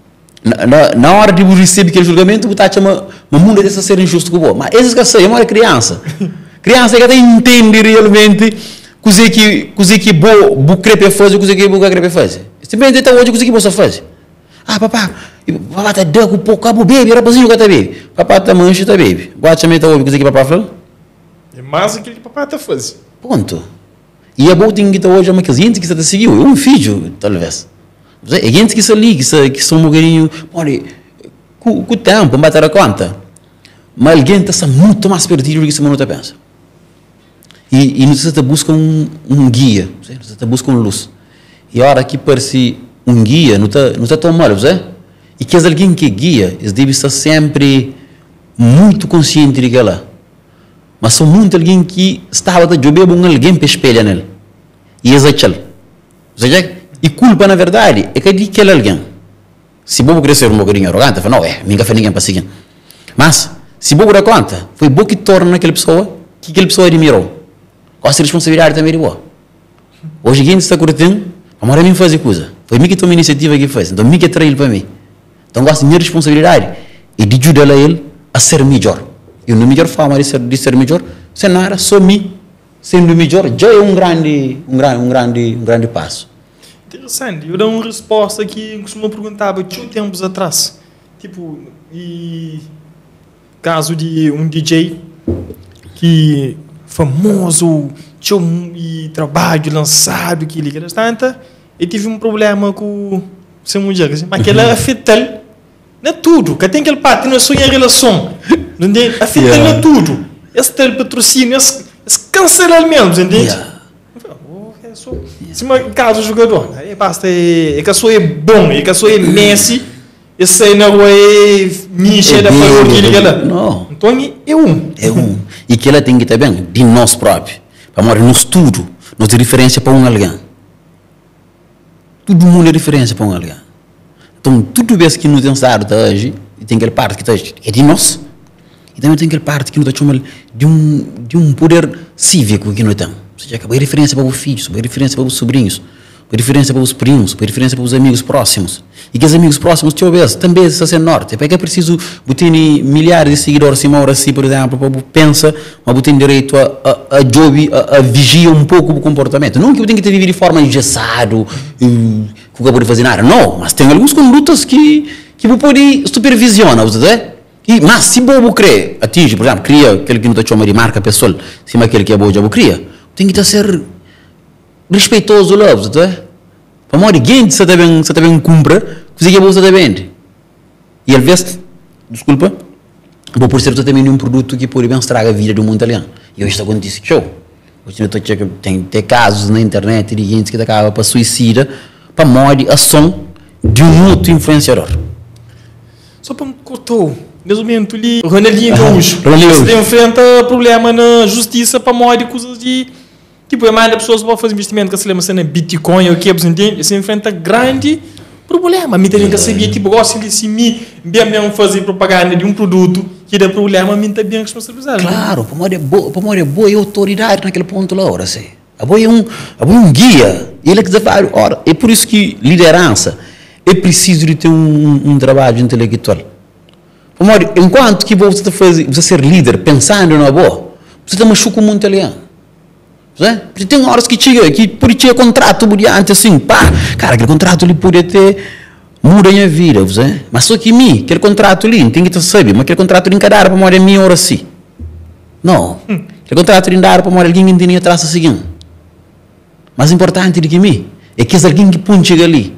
Speaker 1: receber aquele julgamento, você chama o mundo dessa ser injusto com o Mas esses que são, é uma criança. Criança que até entende realmente coisa que vou querer fazer, coisa que vou querer fazer. Simplesmente até hoje, coisa que você faz. Papá está dando um pouco, baby, rapazinho que está baby. Papá está mancha, está baby. Guarda também está ouvindo coisa que papá fala.
Speaker 2: É mais aquilo que papá está fazendo.
Speaker 1: Ponto. E a boa tem que hoje é uma gente que está seguiu, é um filho, talvez. É gente que está ali, que são um bocadinho, olha, com o tempo, bater a conta. Mas alguém está muito mais perdido do que você não pensa. E você busca um guia, você busca uma luz. E a hora que parece um guia, não está tão mal, você? E que alguém que guia, eles devem estar sempre muito consciente de que ela. Mas são muito alguém que estava a jogar alguém para espelhar nele. E é aquele. E culpa, na verdade, é que aquele alguém. Se vou crescer um bocadinho arrogante, fala, não, ninguém faz ninguém para seguir. Mas, se vou dar conta, foi bom que torna aquela pessoa que aquela pessoa admirou. Qual a responsabilidade também de boa. Hoje, quem está curtindo, amor, a mim fazer coisa. Foi mim que tomou a iniciativa que fez. Então, mim que traiu para mim. Então, gosto da minha responsabilidade e de ajudar ele a ser melhor. E a melhor forma de ser melhor, se não era só mim sendo melhor, já é um grande passo.
Speaker 2: Interessante. Eu dou uma resposta que costumo perguntar há tempos atrás. Tipo, caso de um DJ que famoso, tinha um trabalho lançado, que ele queria tanta, e tive um problema com seu mulher. Mas aquele afeta não é tudo, que tem aquele parte, não é só em relação. Afeta não é tudo. Esse tal patrocínio, esse cancelar mesmo, entende? Se um caso jogador, basta é que a sua é bom, é que a sua é Messi, esse aí não é Michel da Faroquilha. Não. Então é um.
Speaker 1: É um. E que ela tem que estar bem de nós próprios. Para morrer no estudo, nós temos referência para um alguém. Todo mundo é referência para um alguém. Então, tudo vez que nos temos dado hoje, e tem aquela parte que é de nós, e também tem aquela parte que nos chama de um poder cívico que nós temos. Ou seja, é referência para os filhos, é referência para os sobrinhos, é referência para os primos, é referência para os amigos próximos. E que os amigos próximos, também está sendo norte. É porque é preciso ter milhares de seguidores, se mora assim, por exemplo, para pensa, mas tem direito a vigiar um pouco o comportamento. Não que eu tenha que viver de forma engessado, que eu pode fazer nada. Não, mas tem algumas condutas que eu pode supervisionar, mas se eu crer, atinge, por exemplo, cria aquele que não chama de marca pessoal, se aquele que é bom, já vou criar. Tem que ser respeitoso lá, para morrer gente você também cumpre, você que você também. E às vezes, desculpa, vou por ser também um produto que pode bem estragar a vida de um italiano. E hoje está acontecendo show. Hoje tem casos na internet de gente que acaba para suicida, para morrer a som de um outro influenciador.
Speaker 2: Só para me cortar, resumindo ali, o Ronaldinho Gaúcho, você enfrenta problema na justiça para morrer coisas de tipo, a maioria das pessoas vão fazer investimento que se lembra sendo Bitcoin ou que você entende, você enfrenta grande problema. Me tem que saber, tipo, gosto de se me bem fazer propaganda de um produto que dá problema, me tem bem responsabilizado.
Speaker 1: Claro, para morrer boa é autoridade naquele ponto lá, ora sei. A boa é um guia. Ele é que faz, ora, é por isso que liderança é preciso de ter um trabalho intelectual. Para enquanto que você ser líder pensando na boa, você está machucando muito italiano. Porque tem horas que chega, que pode ter contrato antes assim, pá, cara, aquele contrato ali pode ter muda a minha vida, mas só que aquele contrato ali, tem que saber, mas aquele contrato ali cada hora para morrer minha hora assim. Não, aquele contrato ali para morrer alguém que tem atrás a seguir. Mais importante do que mim é que alguém que põe chega ali,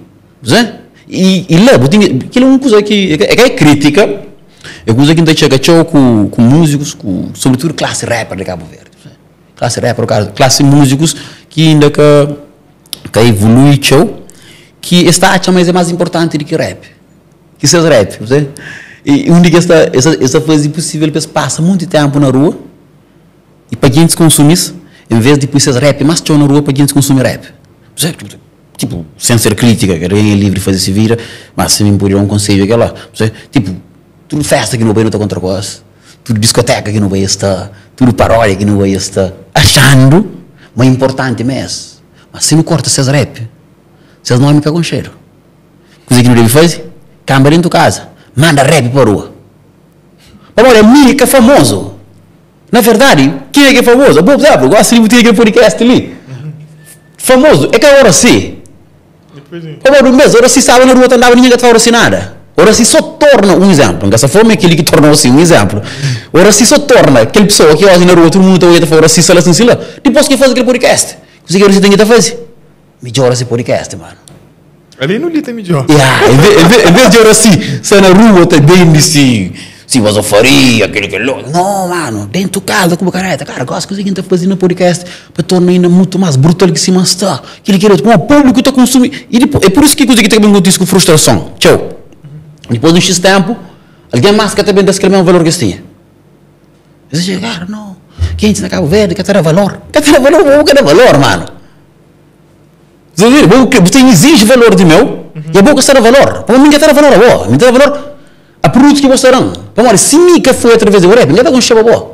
Speaker 1: e lá, aquilo é uma coisa que é crítica, é uma coisa que a gente chega com músicos, sobretudo classe rapper de Cabo Verde. Classe rapper, classe músicos que ainda que evolui, que está a mais é mais importante do que rap. Que seja rap, e onde essa coisa possível, passa muito tempo na rua e para quem consumir, em vez de depois ser rap, mas na rua para quem consumir rap. Tipo, sem ser crítica, que ninguém é livre de fazer se vira, mas se me impor um conselho aquela, tipo, tudo festa que não vai lutar contra coisa, tudo discoteca que não vai estar, tudo paródia que não vai estar, achando, mas importante mesmo. Mas se não corta seus rap, seus nomes ficam com cheiro. Coisa que não deve fazer, câmara dentro de casa, manda rap para a rua. Olha, mim que é famoso. Na verdade, quem é que é famoso? Por exemplo, gosto de botar aquele podcast ali. Famoso, é que agora sim. Agora mesmo, agora se sabe na rua, andava ninguém que fala assim nada. Ora se só torna um exemplo, dessa forma é aquele que torna assim um exemplo. Ora se só torna aquela pessoa que hoje na rua todo mundo está a falar assim, assim, depois que faz aquele podcast. Você quer você tem que fazer? Melhor esse podcast, mano.
Speaker 2: Ali no lita melhor.
Speaker 1: Em vez de orar assim, sai na rua, tá bem assim, se você faria, aquele que louco. Não, mano, dentro do carro, como careta, cara, gosto que você está fazendo podcast para tornar ainda muito mais brutal que se mais está. Aquele que é o público está consumindo. E depois, é por isso que você tem que ter com frustração. Tchau. Depois de um X tempo, alguém mais que também dá aquele mesmo valor que você tinha. Você chega, cara, não. Quem está na Cabo Verde, que terá valor? Que terá valor, vou querer valor, mano. Você exige valor de meu, e é bom que você terá valor. Para mim, que terá valor, boa. Me terá valor. A produto que você terá. Para mim, se mica foi através do rap, ninguém está com chapa boa.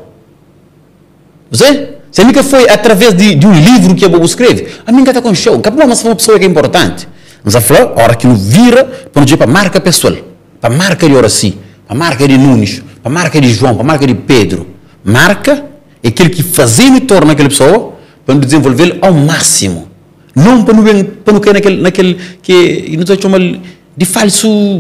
Speaker 1: Você? Se a mica foi através de um livro que a boa escreve, a minha está com show. Capaz, mas foi uma pessoa que é importante. Mas a flor, a hora que não vira, para não dizer para a marca pessoal, para a marca de Horaci, para a marca de Nunes, para a marca de João, para a marca de Pedro. Marca é aquele que fazendo e torna aquela pessoa para desenvolver ao máximo. Não para não cair naquele que não estou chamando de falso,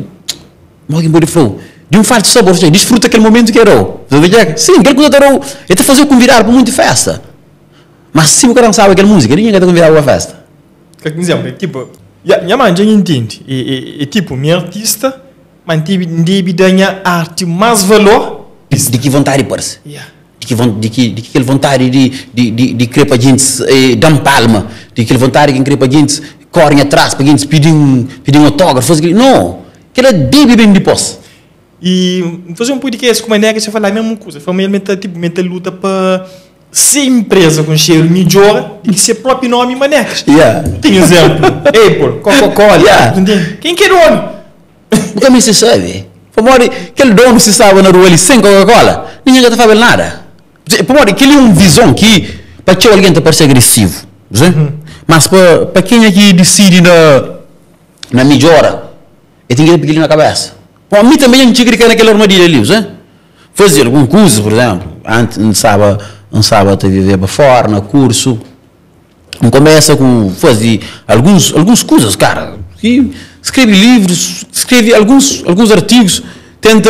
Speaker 1: de um falso sabor. Desfruta aquele momento que era. Sim, aquele coisa era. Ele está fazendo convidar para muita festa. Mas se o cara não sabe aquela música, ninguém está convidado para a festa.
Speaker 2: Por exemplo, tipo, minha mãe já entende. E tipo, minha artista manteve ganhar arte mais valor.
Speaker 1: De que vontade, parece. De que aquela vontade de querer para a gente dar palma, de aquela vontade de querer para a gente correm atrás, para a gente pedir um autógrafo, não, aquela deve bem depois.
Speaker 2: E fazer um podcast com uma nega, você fala a mesma coisa, família tipo, luta para ser empresa com cheiro melhor e que ser próprio nome manecas. Tem exemplo, Apple, Coca-Cola, quem quer o nome?
Speaker 1: O que se sabe? Aquele dono se sabe na rua ali sem Coca-Cola, ninguém está fazendo nada. Aquele é uma visão que para que alguém está parecer agressivo, mas para quem é que decide na melhora, ele tem que pegar ele na cabeça. Para mim também a gente quer naquela armadilha ali, fazer algum curso, por exemplo, antes não sabe viver para fora, no curso, começa com fazer alguns coisas, cara, escreve livros, escreve alguns artigos, tenta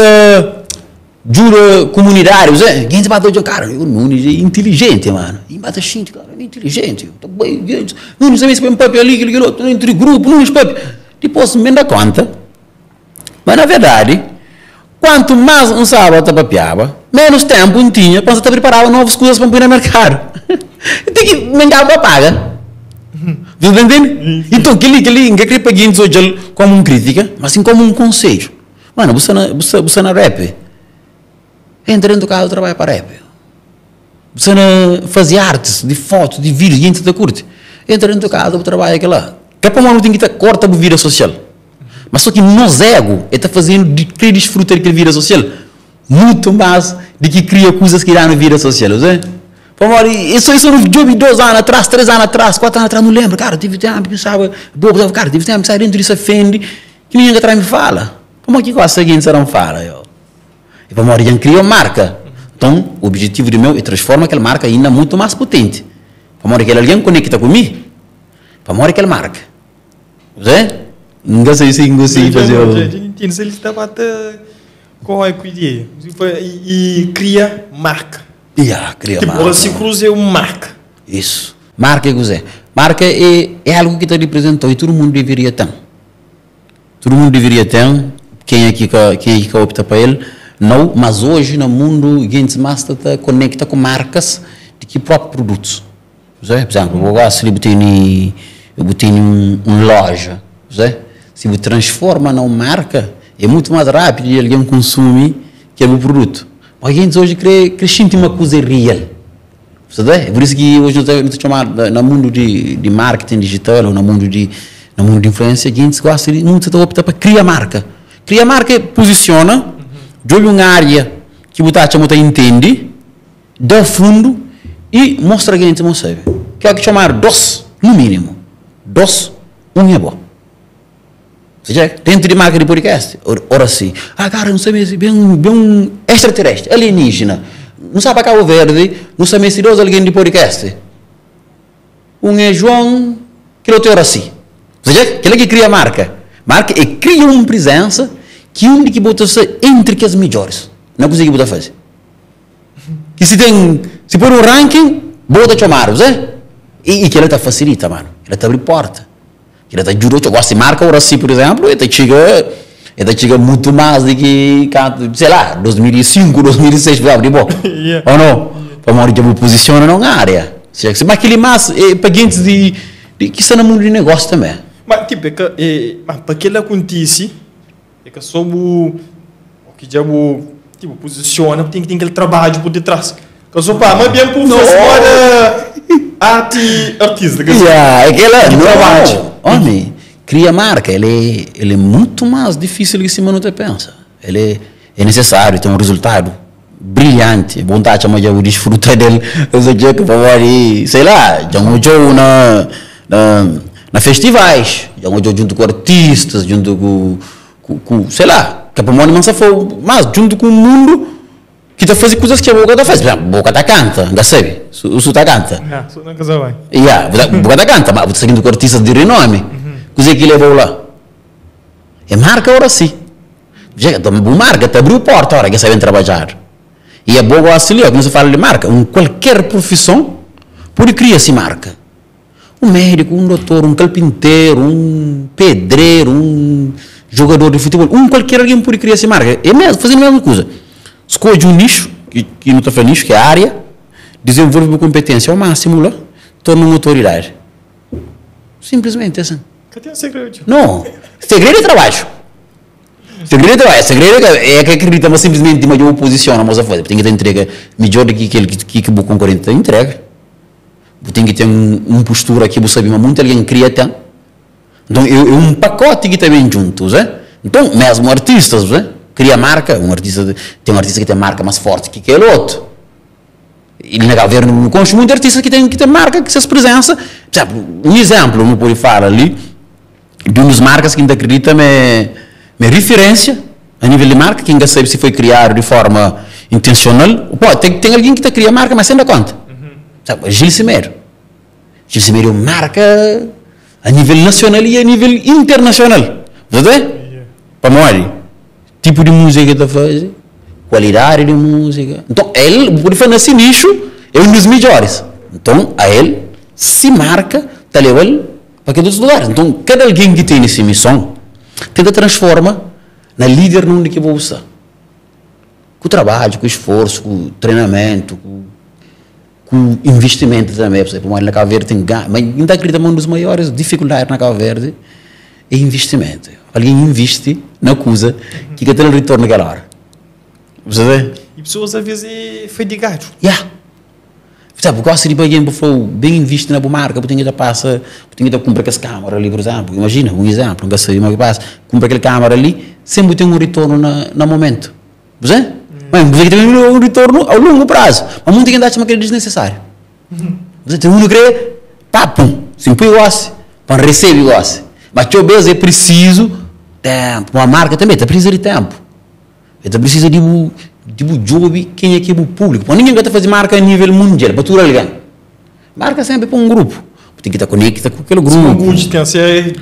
Speaker 1: jura comunitários, quem se bateu de cara, o Nunes é inteligente, mano, e bate gente, cara, é inteligente, Nunes também se põe um papel ali, aquele outro, entre grupo, Nunes papel, depois me dá conta, mas na verdade, quanto mais um sábado papiava, menos tempo não tinha para estar preparado novas coisas para pôr no mercado, tem que mandar para paga, você entende? Então, aquele que para gente hoje como uma crítica, mas sim como um conselho, mano, você na rap, entra dentro do carro, trabalha para rap. Você não faz artes, de fotos, de vídeos, gente da curte. Entra dentro do carro, trabalha aquilo lá. Que para não tem que estar corta para vida social. Mas só que nós ego, está fazendo de querer desfrutar daquela vida social muito mais do que cria coisas que dá na vida social, não isso no job 2 anos atrás, 3 anos atrás, 4 anos atrás, não lembro, cara, tive tempo que pensava, cara, tive tempo que sair dentro disso ofende, que ninguém atrás me fala. Como é que a seguinte não fala, E para morrer, já cria uma marca. Então, o objetivo do meu é transformar aquela marca ainda muito mais potente. Para morrer, que alguém conecta comigo, para morrer aquela marca. Não sei se você fazer
Speaker 2: o... Se ele estava até com a ideia e cria marca.
Speaker 1: Cria
Speaker 2: marca. Tipo, se cruza é uma marca.
Speaker 1: Isso. Marca é coisa. Marca é algo que te representou e todo mundo deveria ter. Todo mundo deveria ter. Quem é que opta para ele? Não, mas hoje no mundo a gente mais está conecta com marcas de que próprios produtos. Por exemplo, eu gosto de botar em uma loja. Se você transforma numa marca, é muito mais rápido de alguém consumir que o produto. Mas a gente hoje cresce uma coisa real. É por isso que hoje eu estou chamando no mundo de marketing digital ou no mundo de influência, a gente gosta de muito de optar para criar marca. Criar marca posiciona, de uma área que você entende, dá fundo e mostra a gente não sabe. Que é o que chamar dois, no mínimo. Dois, é bom. Dentro de marca de podcast, ora sim. Cara, não sei se bem um extraterrestre, alienígena. Não sabe para Cabo Verde, não sabe se dois alguém de podcast. Um é João, que outro é ora sim. Aquele que cria marca. Marca e cria uma presença que um de que bota entre as melhores. Não consegue botar fazer. Que se por um ranking, bota chamar, E que ela está facilita, mano. Ela está abre porta. Ela está ajuda. Eu gosto de marca agora sim, por exemplo, ela chega muito mais do que, sei lá, 2005, 2006, vai abrir bom. Ou não? Para uma hora que eu me posiciono na área. Mas aquele mais é para gente que está no mundo de negócio também.
Speaker 2: Mas tipo, para aquele acontece, é que só o que já tipo posiciona, tem aquele trabalho por detrás. Que só para, mas bem por fora artista.
Speaker 1: É aquela trabalho. Homem, cria marca, ele é muito mais difícil do que se não te pensa. Ele é necessário ter um resultado brilhante, vontade de eu desfrutar dele, sei lá, já um jogo na festivais, já um jogo junto com artistas, junto com sei lá, que para mim não se for, mas junto com o mundo que está fazendo coisas que a boca está fazendo. A boca está canta, não sabe? O está canta.
Speaker 2: Não, não casa vai.
Speaker 1: A boca está canta, mas você seguindo com artistas de renome, coisa que levou lá. É marca agora sim. A marca te abriu porta agora que sabem trabalhar. E é boa assim, quando se fala de marca, qualquer profissão pode criar-se marca. Um médico, um doutor, um carpinteiro, um pedreiro, um jogador de futebol, qualquer alguém pode criar-se marca. É mesmo, fazendo a mesma coisa. Escolhe um nicho, que não está falando nicho, que é a área, desenvolve uma competência ao máximo lá, torna uma autoridade. Simplesmente assim.
Speaker 2: Cadê o segredo?
Speaker 1: Não, segredo é trabalho. Segredo é que acredita, mas simplesmente uma oposição, mas a fazer, tem que ter entrega melhor do que o concorrente entrega. Tem que ter uma postura que você sabe, mas muito alguém cria tem. Então, é pacote que também juntos, Então, mesmo artistas, cria marca, tem um artista que tem marca mais forte que aquele outro. E na governo não conheço muito artistas que tem marca, que se presença. Por exemplo, um exemplo, não pode falar ali, de umas marcas que ainda acredita minha referência a nível de marca, que ainda sabe se foi criado de forma intencional. Pô, tem alguém que está criando marca, mas sem dar conta. Sabe, Gil Cimeiro é uma marca a nível nacional e a nível internacional. Sabe? Para morrer. Tipo de música que está fazendo, qualidade de música. Então, ele, por fazer nesse nicho, é um dos melhores. Então, a ele se marca, está levando para aqueles lugares. Então, cada alguém que tem essa missão, tenta transformar na líder no que vou usar. Com o trabalho, com o esforço, com o treinamento, com o investimento também. Por exemplo, na Cabo Verde tem ganho. Mas ainda acredita que uma das maiores dificuldades na Cabo Verde é investimento. Alguém investe na coisa que tem o retorno naquela hora. Você vê?
Speaker 2: E pessoas às vezes foi de gato.
Speaker 1: Sabe, gosto de alguém que foi bem visto na boa marca, porque tem que comprar aquelas câmeras ali, por exemplo. Imagina, um exemplo, não sei o que passa. Compra aquela câmera ali, sempre tem um retorno no momento. Você? Mas você tem um retorno ao longo prazo. Mas muita gente acha que é desnecessário. Você tem um que crê, pum, sempre gosta, para receber gosta. Mas talvez é preciso tempo. Uma marca também precisa de tempo. Ela precisa de job, quem é que é o público. Porque ninguém vai fazer marca a nível mundial, para tudo alguém. Marca sempre para um grupo. Tem que estar conectado com aquele grupo.
Speaker 2: Tem que ser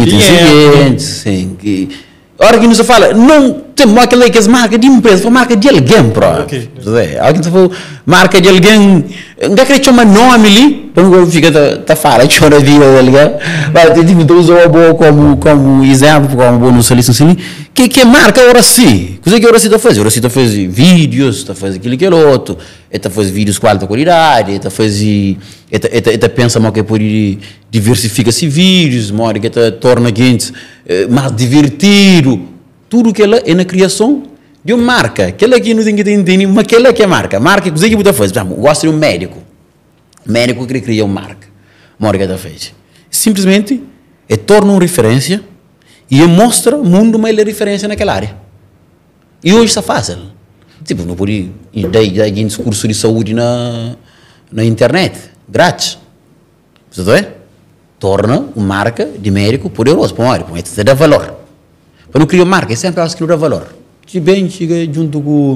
Speaker 1: sim. A hora que nos fala, não tem aquela que é marca de empresa, foi marca de alguém,
Speaker 2: Okay.
Speaker 1: Alguém foi marca de alguém, não quer chamar nome ali, então fica tá fala, chora vida, mas tipo usou a boa como exemplo, como bônus ali, que é marca agora sim. Coisa que agora sim está fazendo? Agora sim está fazendo vídeos, está fazendo aquele outro, está fazendo vídeos com alta qualidade, está fazendo, está pensando que pode diversificar esses vídeos, mora que torna a gente mais divertido. Tudo que ela é na criação de uma marca. Aquela que não tem que entender, mas aquela que é marca. Marca, coisa que você faz. Por exemplo, gosto de um médico. O médico que cria uma marca. Mora que ela fez. Simplesmente, torna uma referência e mostra o mundo uma referência naquela área. E hoje está fácil. Tipo, não pode dar discurso de saúde na internet, grátis. Você vê? Torna uma marca de médico poderoso. Isso dá valor. Quando cria marca, é sempre algo que dá valor. Se bem chega junto com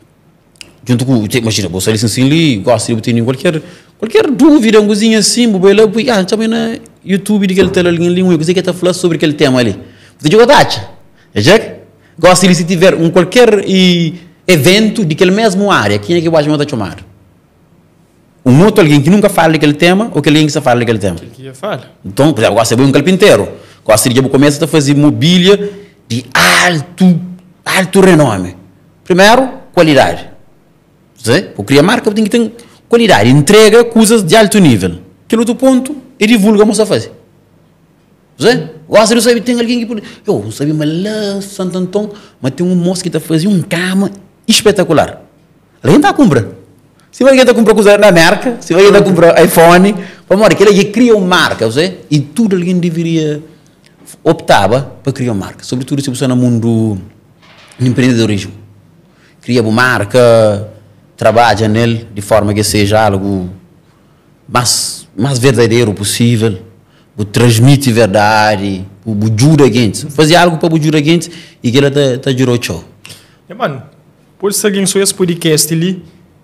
Speaker 1: imagina, você ali, gosta de ter qualquer dúvida, uma coisinha assim, também na YouTube, daquele tela ali, uma coisa que está falando sobre aquele tema ali. Você joga taxa, gosta de se tiver qualquer evento daquela mesma área, quem é que vai chamar? um outro alguém que nunca fala daquele tema ou que alguém que só fala daquele tema.
Speaker 2: Que fala.
Speaker 1: Então, por exemplo, gosta de um carpinteiro, gosta de começar a fazer mobília de alto renome. Primeiro, qualidade. Para criar marca, tem que ter qualidade, entrega coisas de alto nível. Aquele outro ponto, e divulga o que você faz. Gosta de saber, tem alguém que eu não sabia, mas lá, Santo Antônio, mas tem um moço que está fazendo um cama espetacular. Alguém está a comprar. Se alguém está a comprar coisa na marca, se alguém está a comprar iPhone, vamos que ele cria uma marca, e tudo alguém deveria optar para criar uma marca, sobretudo se você está no mundo do empreendedorismo. Cria uma marca, trabalha nele de forma que seja algo mais verdadeiro possível, transmite verdade, ajuda a gente, fazer algo para ajudar a gente e que ela está jurando show.
Speaker 2: Mano, por se alguém só esse podcast ali,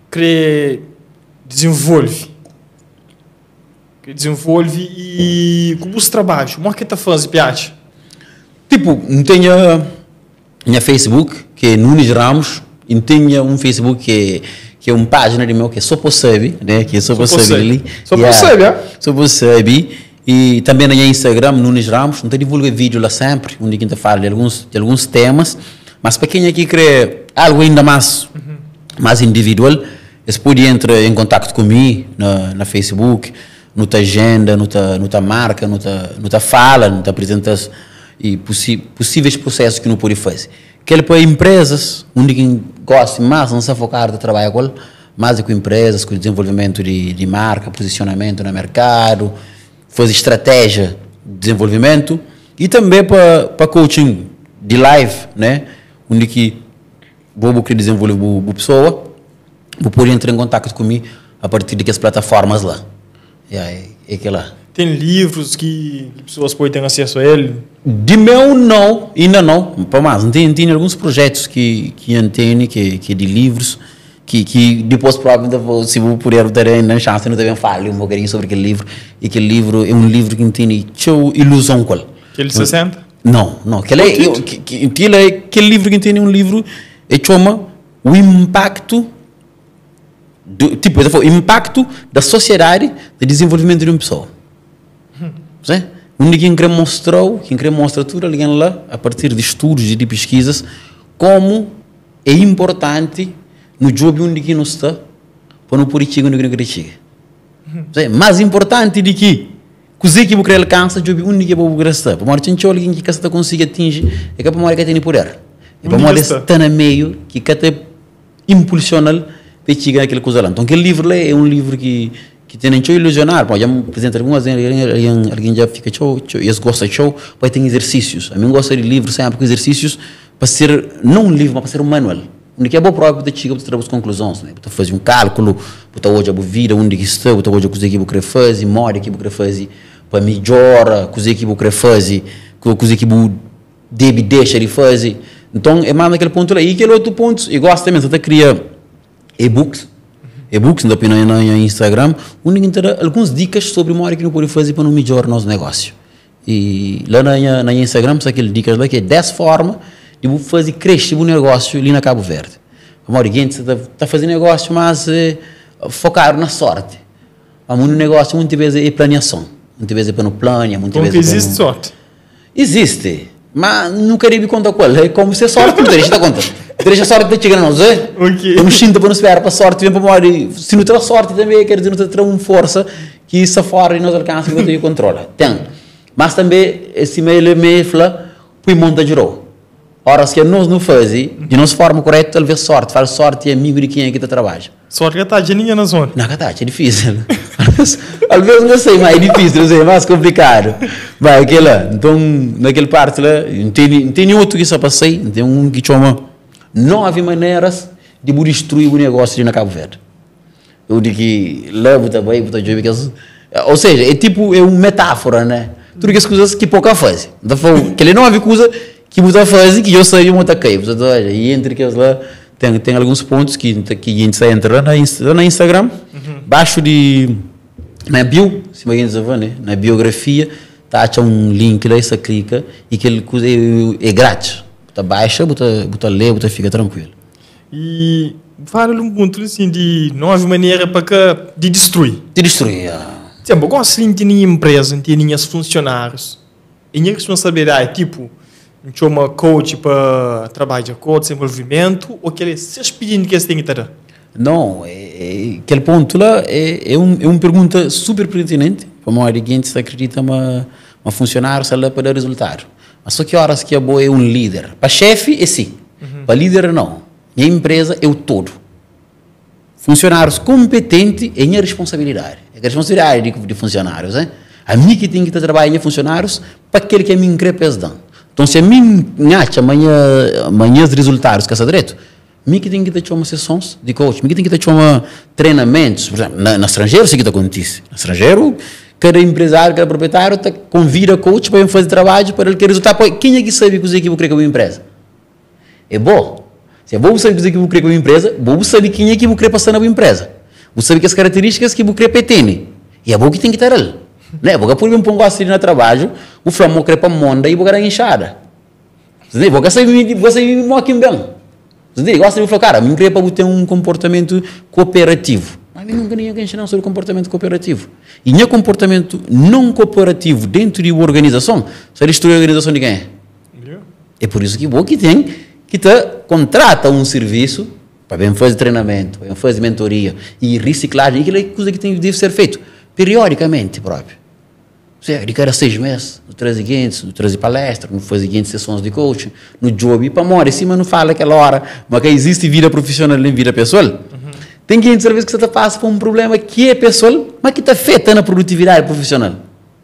Speaker 2: desenvolve e como você trabalha, como é que está fazendo, Piatti?
Speaker 1: Tipo, não tenho minha Facebook, que é Nunes Ramos, e tenho um Facebook que é uma página de meu que é só possível, né? Que é só possível ali.
Speaker 2: Só possível, é?
Speaker 1: Só possível. E também no Instagram, Nunes Ramos, não te divulga vídeo lá sempre, onde a gente fala de alguns temas, mas para quem aqui quer algo ainda mais individual, você pode entrar em contato comigo na Facebook, no tua agenda, no tua marca, no tua fala, no tua apresentação e possíveis processos que não pode fazer. Que ele para empresas, onde quem gosta mais, não se focar de trabalhar com mais com empresas, com desenvolvimento de marca, posicionamento no mercado, fazer estratégia de desenvolvimento e também para coaching de live, né? Onde que vou querer desenvolver a pessoa, vou poder entrar em contato comigo a partir das plataformas lá. É que lá.
Speaker 2: Tem livros que pessoas podem ter acesso a ele?
Speaker 1: De meu, não, ainda não. Para mais, tem alguns projetos que entendem que de livros, que depois provavelmente, se vou poder ter na chance, não também falo um bocadinho sobre aquele livro. E aquele livro é um livro que tem ilusão qual.
Speaker 2: Que ele 60?
Speaker 1: Não. Aquele livro que tem um livro que chama o impacto o impacto da sociedade de desenvolvimento de uma pessoa. Onde quem quer mostrar tudo alguém lá, a partir de estudos e de pesquisas, como é importante no job onde quem não está, para não poder chegar onde quem quer chegar. Mais importante do que coisa que você alcança, o job onde você quer estar. Para que alguém que você consiga atingir, é que para que tem poder. É para estar no meio, que você impulsiona para chegar naquela coisa lá. Então, aquele livro lá é um livro que tem um show ilusionar. Já me apresenta algumas alguém já fica show, eles gostam de show, vai ter exercícios. A mim gosta de livros sempre com exercícios para ser, não um livro, mas para ser um manual. Onde é bom próprio para chegar para as conclusões, né? Para fazer um cálculo, para hoje a vida, onde está, para hoje a coisa que você quer fazer, moda que você quer fazer, para melhorar, coisa que você quer fazer, coisa que você deve deixar de fazer. Então, é mais naquele ponto lá. E aquele outro ponto, eu gosto também, você cria e-books no Instagram, onde tem algumas dicas sobre uma hora que não pode fazer para não melhorar nosso negócio. E lá no Instagram, tem aquelas dicas lá que é 10 formas de fazer crescer o negócio ali na Cabo Verde. Uma hora que está fazendo negócio, mas focar na sorte. Mas um negócio muitas vezes é planeação. Muitas vezes é para no plano, muitas vezes
Speaker 2: existe sorte?
Speaker 1: Existe. Mas nunca deve contar com ela. É como se a sorte não deixa conta. Deixa a sorte de chegar a nós, é? Eu não sinto para não esperar para a sorte, vem para morrer. Se não ter sorte também, quer dizer, não ter uma força que isso fora e nós alcançamos e controla. Tem. Mas também, esse meio fala, põe monta de row. Ora, se nós não fazemos, de nossa forma correta, talvez sorte. Fala sorte é amigo de quem é que está trabalha.
Speaker 2: Sorte que está de ninguém na zona.
Speaker 1: Não, que é difícil. Às vezes não sei, mas é difícil, não sei, é mais complicado. Vai, aquela. Então, naquele parte lá, não tem outro que só passei, tem um que chama 9 maneiras de destruir o negócio de na Cabo Verde. Eu digo que lá, ou seja, é uma metáfora, né? Tudo que as coisas que pouca fazem. Então, aquele 9 coisas que você faz que eu sei uma cair. E entre aqueles lá, tem alguns pontos que a gente sai entrando na Instagram, baixo de na bio, se alguém dizer, né? Na biografia, tá um link lá, você clica e aquele coisa é grátis. Você baixa, você lê, você fica tranquilo.
Speaker 2: E Fala um ponto assim de nova maneira para que de destruir.
Speaker 1: De destruir.
Speaker 2: Sempre, gosto de ter empresa, ter os funcionários. E minha responsabilidade é tipo, não uma coach para trabalhar com desenvolvimento ou que eles se pedindo que eles têm que ter.
Speaker 1: Não, aquele ponto lá é uma pergunta super pertinente. Como a gente acredita uma funcionário se ela para dar resultado. Mas só que horas que a boa é um líder. Para chefe é sim. Para líder não. Minha empresa é o todo. Funcionários competentes é minha responsabilidade. É a responsabilidade de funcionários. A mim que tem que trabalhar em funcionários para aquele que a mim quer pesar. Então se a mim acha amanhã os resultados que é direito, mim que tem que ter uma sessões de coach, mim que tem que ter uma treinamentos. Por exemplo, no estrangeiro isso que acontece. No estrangeiro, cada empresário, cada proprietário convida coach para fazer trabalho para ele querer resultado. Quem é que sabe que você quer uma empresa? É bom. Se você sabe que você quer uma empresa, você sabe quem é que você quer passar na empresa. Você sabe que as características que você quer ter. E é bom que tem que ter ele. Né? Porque por exemplo, assim no trabalho, o flamengo quer para monda e você quer enxada. Você sabe aqui bem. Você gosta de falar, cara, eu queria para ter um comportamento cooperativo. Mas eu não queria ensinar sobre comportamento cooperativo. E meu comportamento não cooperativo dentro de uma organização, só destruir a organização de quem é? É por isso que você tem que contrata um serviço para bem fazer treinamento, para bem fazer mentoria e reciclagem, aquilo é coisa que deve ser feito periodicamente próprio. De cada 6 meses, no 13 palestras, no fazer 500 sessões de coaching, no job, para morrer, cima não fala aquela hora, mas que existe vida profissional e vida pessoal. Tem que às vezes que você passa por um problema que é pessoal, mas que está afetando a produtividade profissional.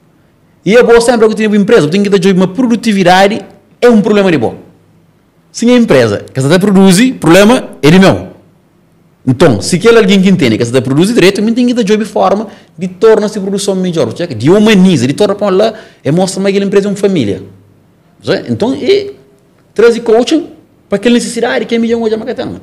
Speaker 1: E é bom sempre que tem uma empresa, tem que ter uma produtividade, é um problema de bom. Se a empresa que você produz, problema é de meu. Então, se aquele alguém que entende que você produz direito, também tem que dar job forma de tornar essa produção melhor, de humaniza, de tornar para lá e mostra que aquela empresa é uma família. Então, traz coaching para aquela necessidade que é melhor hoje a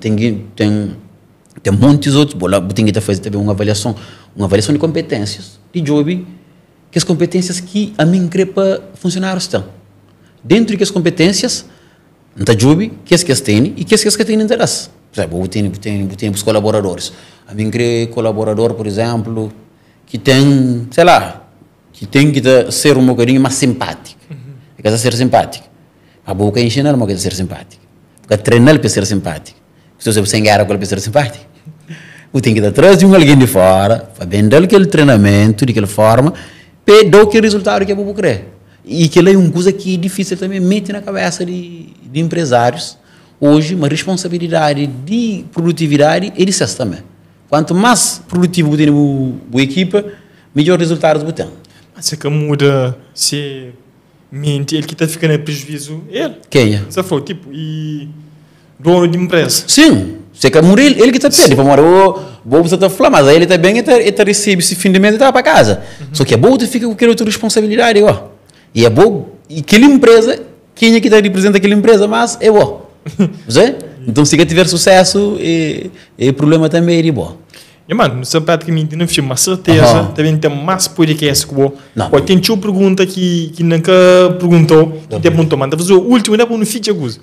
Speaker 1: tem muitos outros, tem que fazer também uma avaliação de competências de job, que as competências que a mim creio para funcionários estão. Dentro das competências, não está job, que as têm e que as têm interesse. Por exemplo, tem os colaboradores. A mim creio colaborador, por exemplo, que tem, sei lá, que tem que ser um bocadinho mais simpático. Quer ser simpático. A boca ensinar uma coisa a ser simpático. Porque treinar para ser simpático. Se você sem guerra para ser simpático, você tem que ir atrás de alguém de fora, para vender aquele treinamento, de aquela forma, para dar aquele resultado que a boca quer. E que é uma coisa que é difícil também meter na cabeça de empresários. Hoje, uma responsabilidade de produtividade é de sucesso também. Quanto mais produtivo você tem a equipa, melhor resultados você tem.
Speaker 2: Mas se que muda, se mente, ele que está ficando em prejuízo, ele.
Speaker 1: Quem é?
Speaker 2: Você falou, tipo, e dono de empresa.
Speaker 1: Sim, se que muda ele que está perdendo. Você está falando, mas aí ele também está recebe esse fim de mês e está para casa. Só que é bom você fica com aquela outra responsabilidade, ó. E é bom, e aquela empresa, quem é que está representando aquela empresa, mas é bom. Então, se tiver sucesso, o problema também é bom.
Speaker 2: E, mano, você praticamente não filma, certeza, também tem mais podcast que eu vou. Tem uma pergunta que nunca perguntou, que perguntou, mas o último, não é ficha coisa.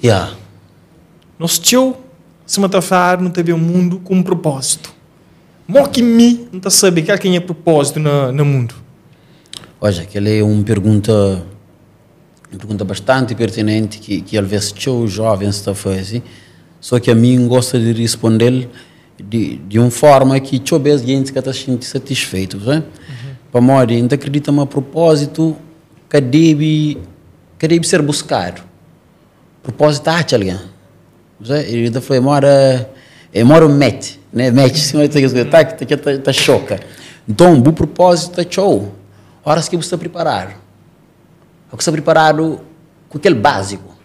Speaker 2: Nós tio, se não está falando, não tem um mundo com um propósito. Mó que me não está sabendo quem é propósito no mundo.
Speaker 1: Olha, aquela é uma pergunta bastante pertinente que às vezes os jovens estão fazendo, só que a mim gosta de responder de uma forma que a gente está sentindo satisfeito. Para nós, a gente acredita em um propósito que deve ser buscado. Propósito de alguém. Ele foi mora um match, né? Match, se não está choca. Então, o propósito é show. Horas que você está preparado. Você está preparado com aquele básico.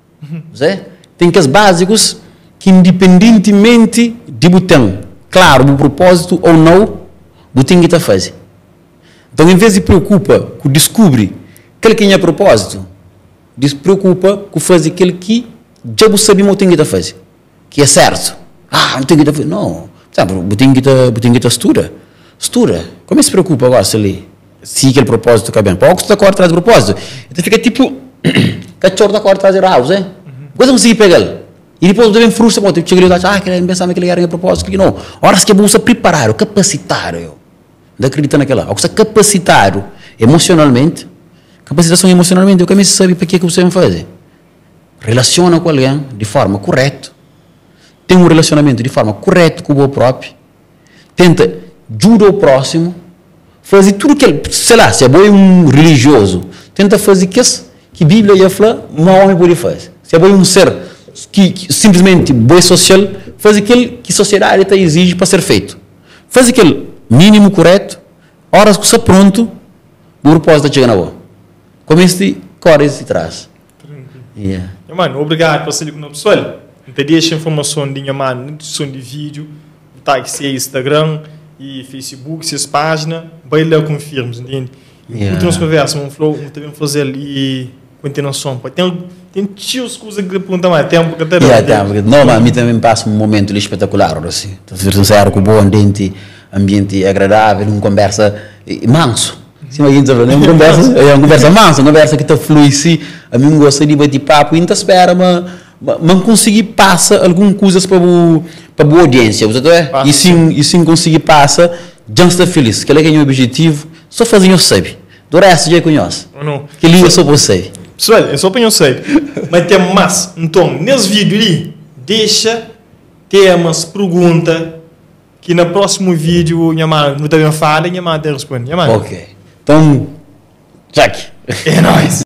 Speaker 1: Tem aqueles básicos que, independentemente de botão, claro, o propósito ou não, você tem que estar fazendo. Então, em vez de preocupa com descobrir aquele que é propósito, se preocupa com fazer aquele que já você sabe que tem que estar fazendo. Que é certo. Não tem que estar fazendo. Não. Você tem que estar estudando. Estuda. Como é que se preocupa agora ali? Se aquele propósito cabe bem. Pouco está corta atrás do propósito. Então fica tipo cachorro da corta atrás do rabo, Você não consegue pegar ele. E depois também frustra, pô, chega ali e que pensava que ele era a propósito, que não. Horas que você preparar, capacitar, de acreditar naquela. Ou que capacitar emocionalmente, capacitação emocionalmente, eu que me sabe para que você vai fazer. Relaciona com alguém de forma correta, tem um relacionamento de forma correta com o próprio, tenta ajudar o próximo, fazer tudo que ele, sei lá, se é bom um religioso, tenta fazer que a Bíblia ia falar, um homem pode fazer. Se é bom um ser que simplesmente boi social, faz aquilo que a sociedade te exige para ser feito. Faz aquele mínimo correto, horas que está pronto, o propósito está chegando a boa. Comece a correr e traz.
Speaker 2: Yeah. Mano, obrigado por ser com o pessoal. Não deixa informação de mano, notificação de vídeo, tá aqui no Instagram e Facebook, essas páginas, vai lá confirmos, entende? Enquanto nós conversamos, vamos fazer ali continuação. Tem tios coisas que perguntam mais tempo que até
Speaker 1: não, mas a mim também passa um momento espetacular, assim. Sincero, com bom ambiente agradável, uma conversa manso. Sim, mas é uma conversa mansa, uma conversa que está fluindo. A mim gosta de bater papo, e não espera, mas conseguir passar algumas coisas para a boa audiência, e sim conseguir passar, já está feliz, que é o objetivo, só fazer o sabe. Do resto já conhece. Que liga só para você.
Speaker 2: Pessoal, é só para eu sei. Mas tem mais. Então, nesse vídeo ali, deixa temas, perguntas, que no próximo vídeo, minha mãe não também fala, minha mãe responde.
Speaker 1: Ok. Então, Jack.
Speaker 2: É nóis.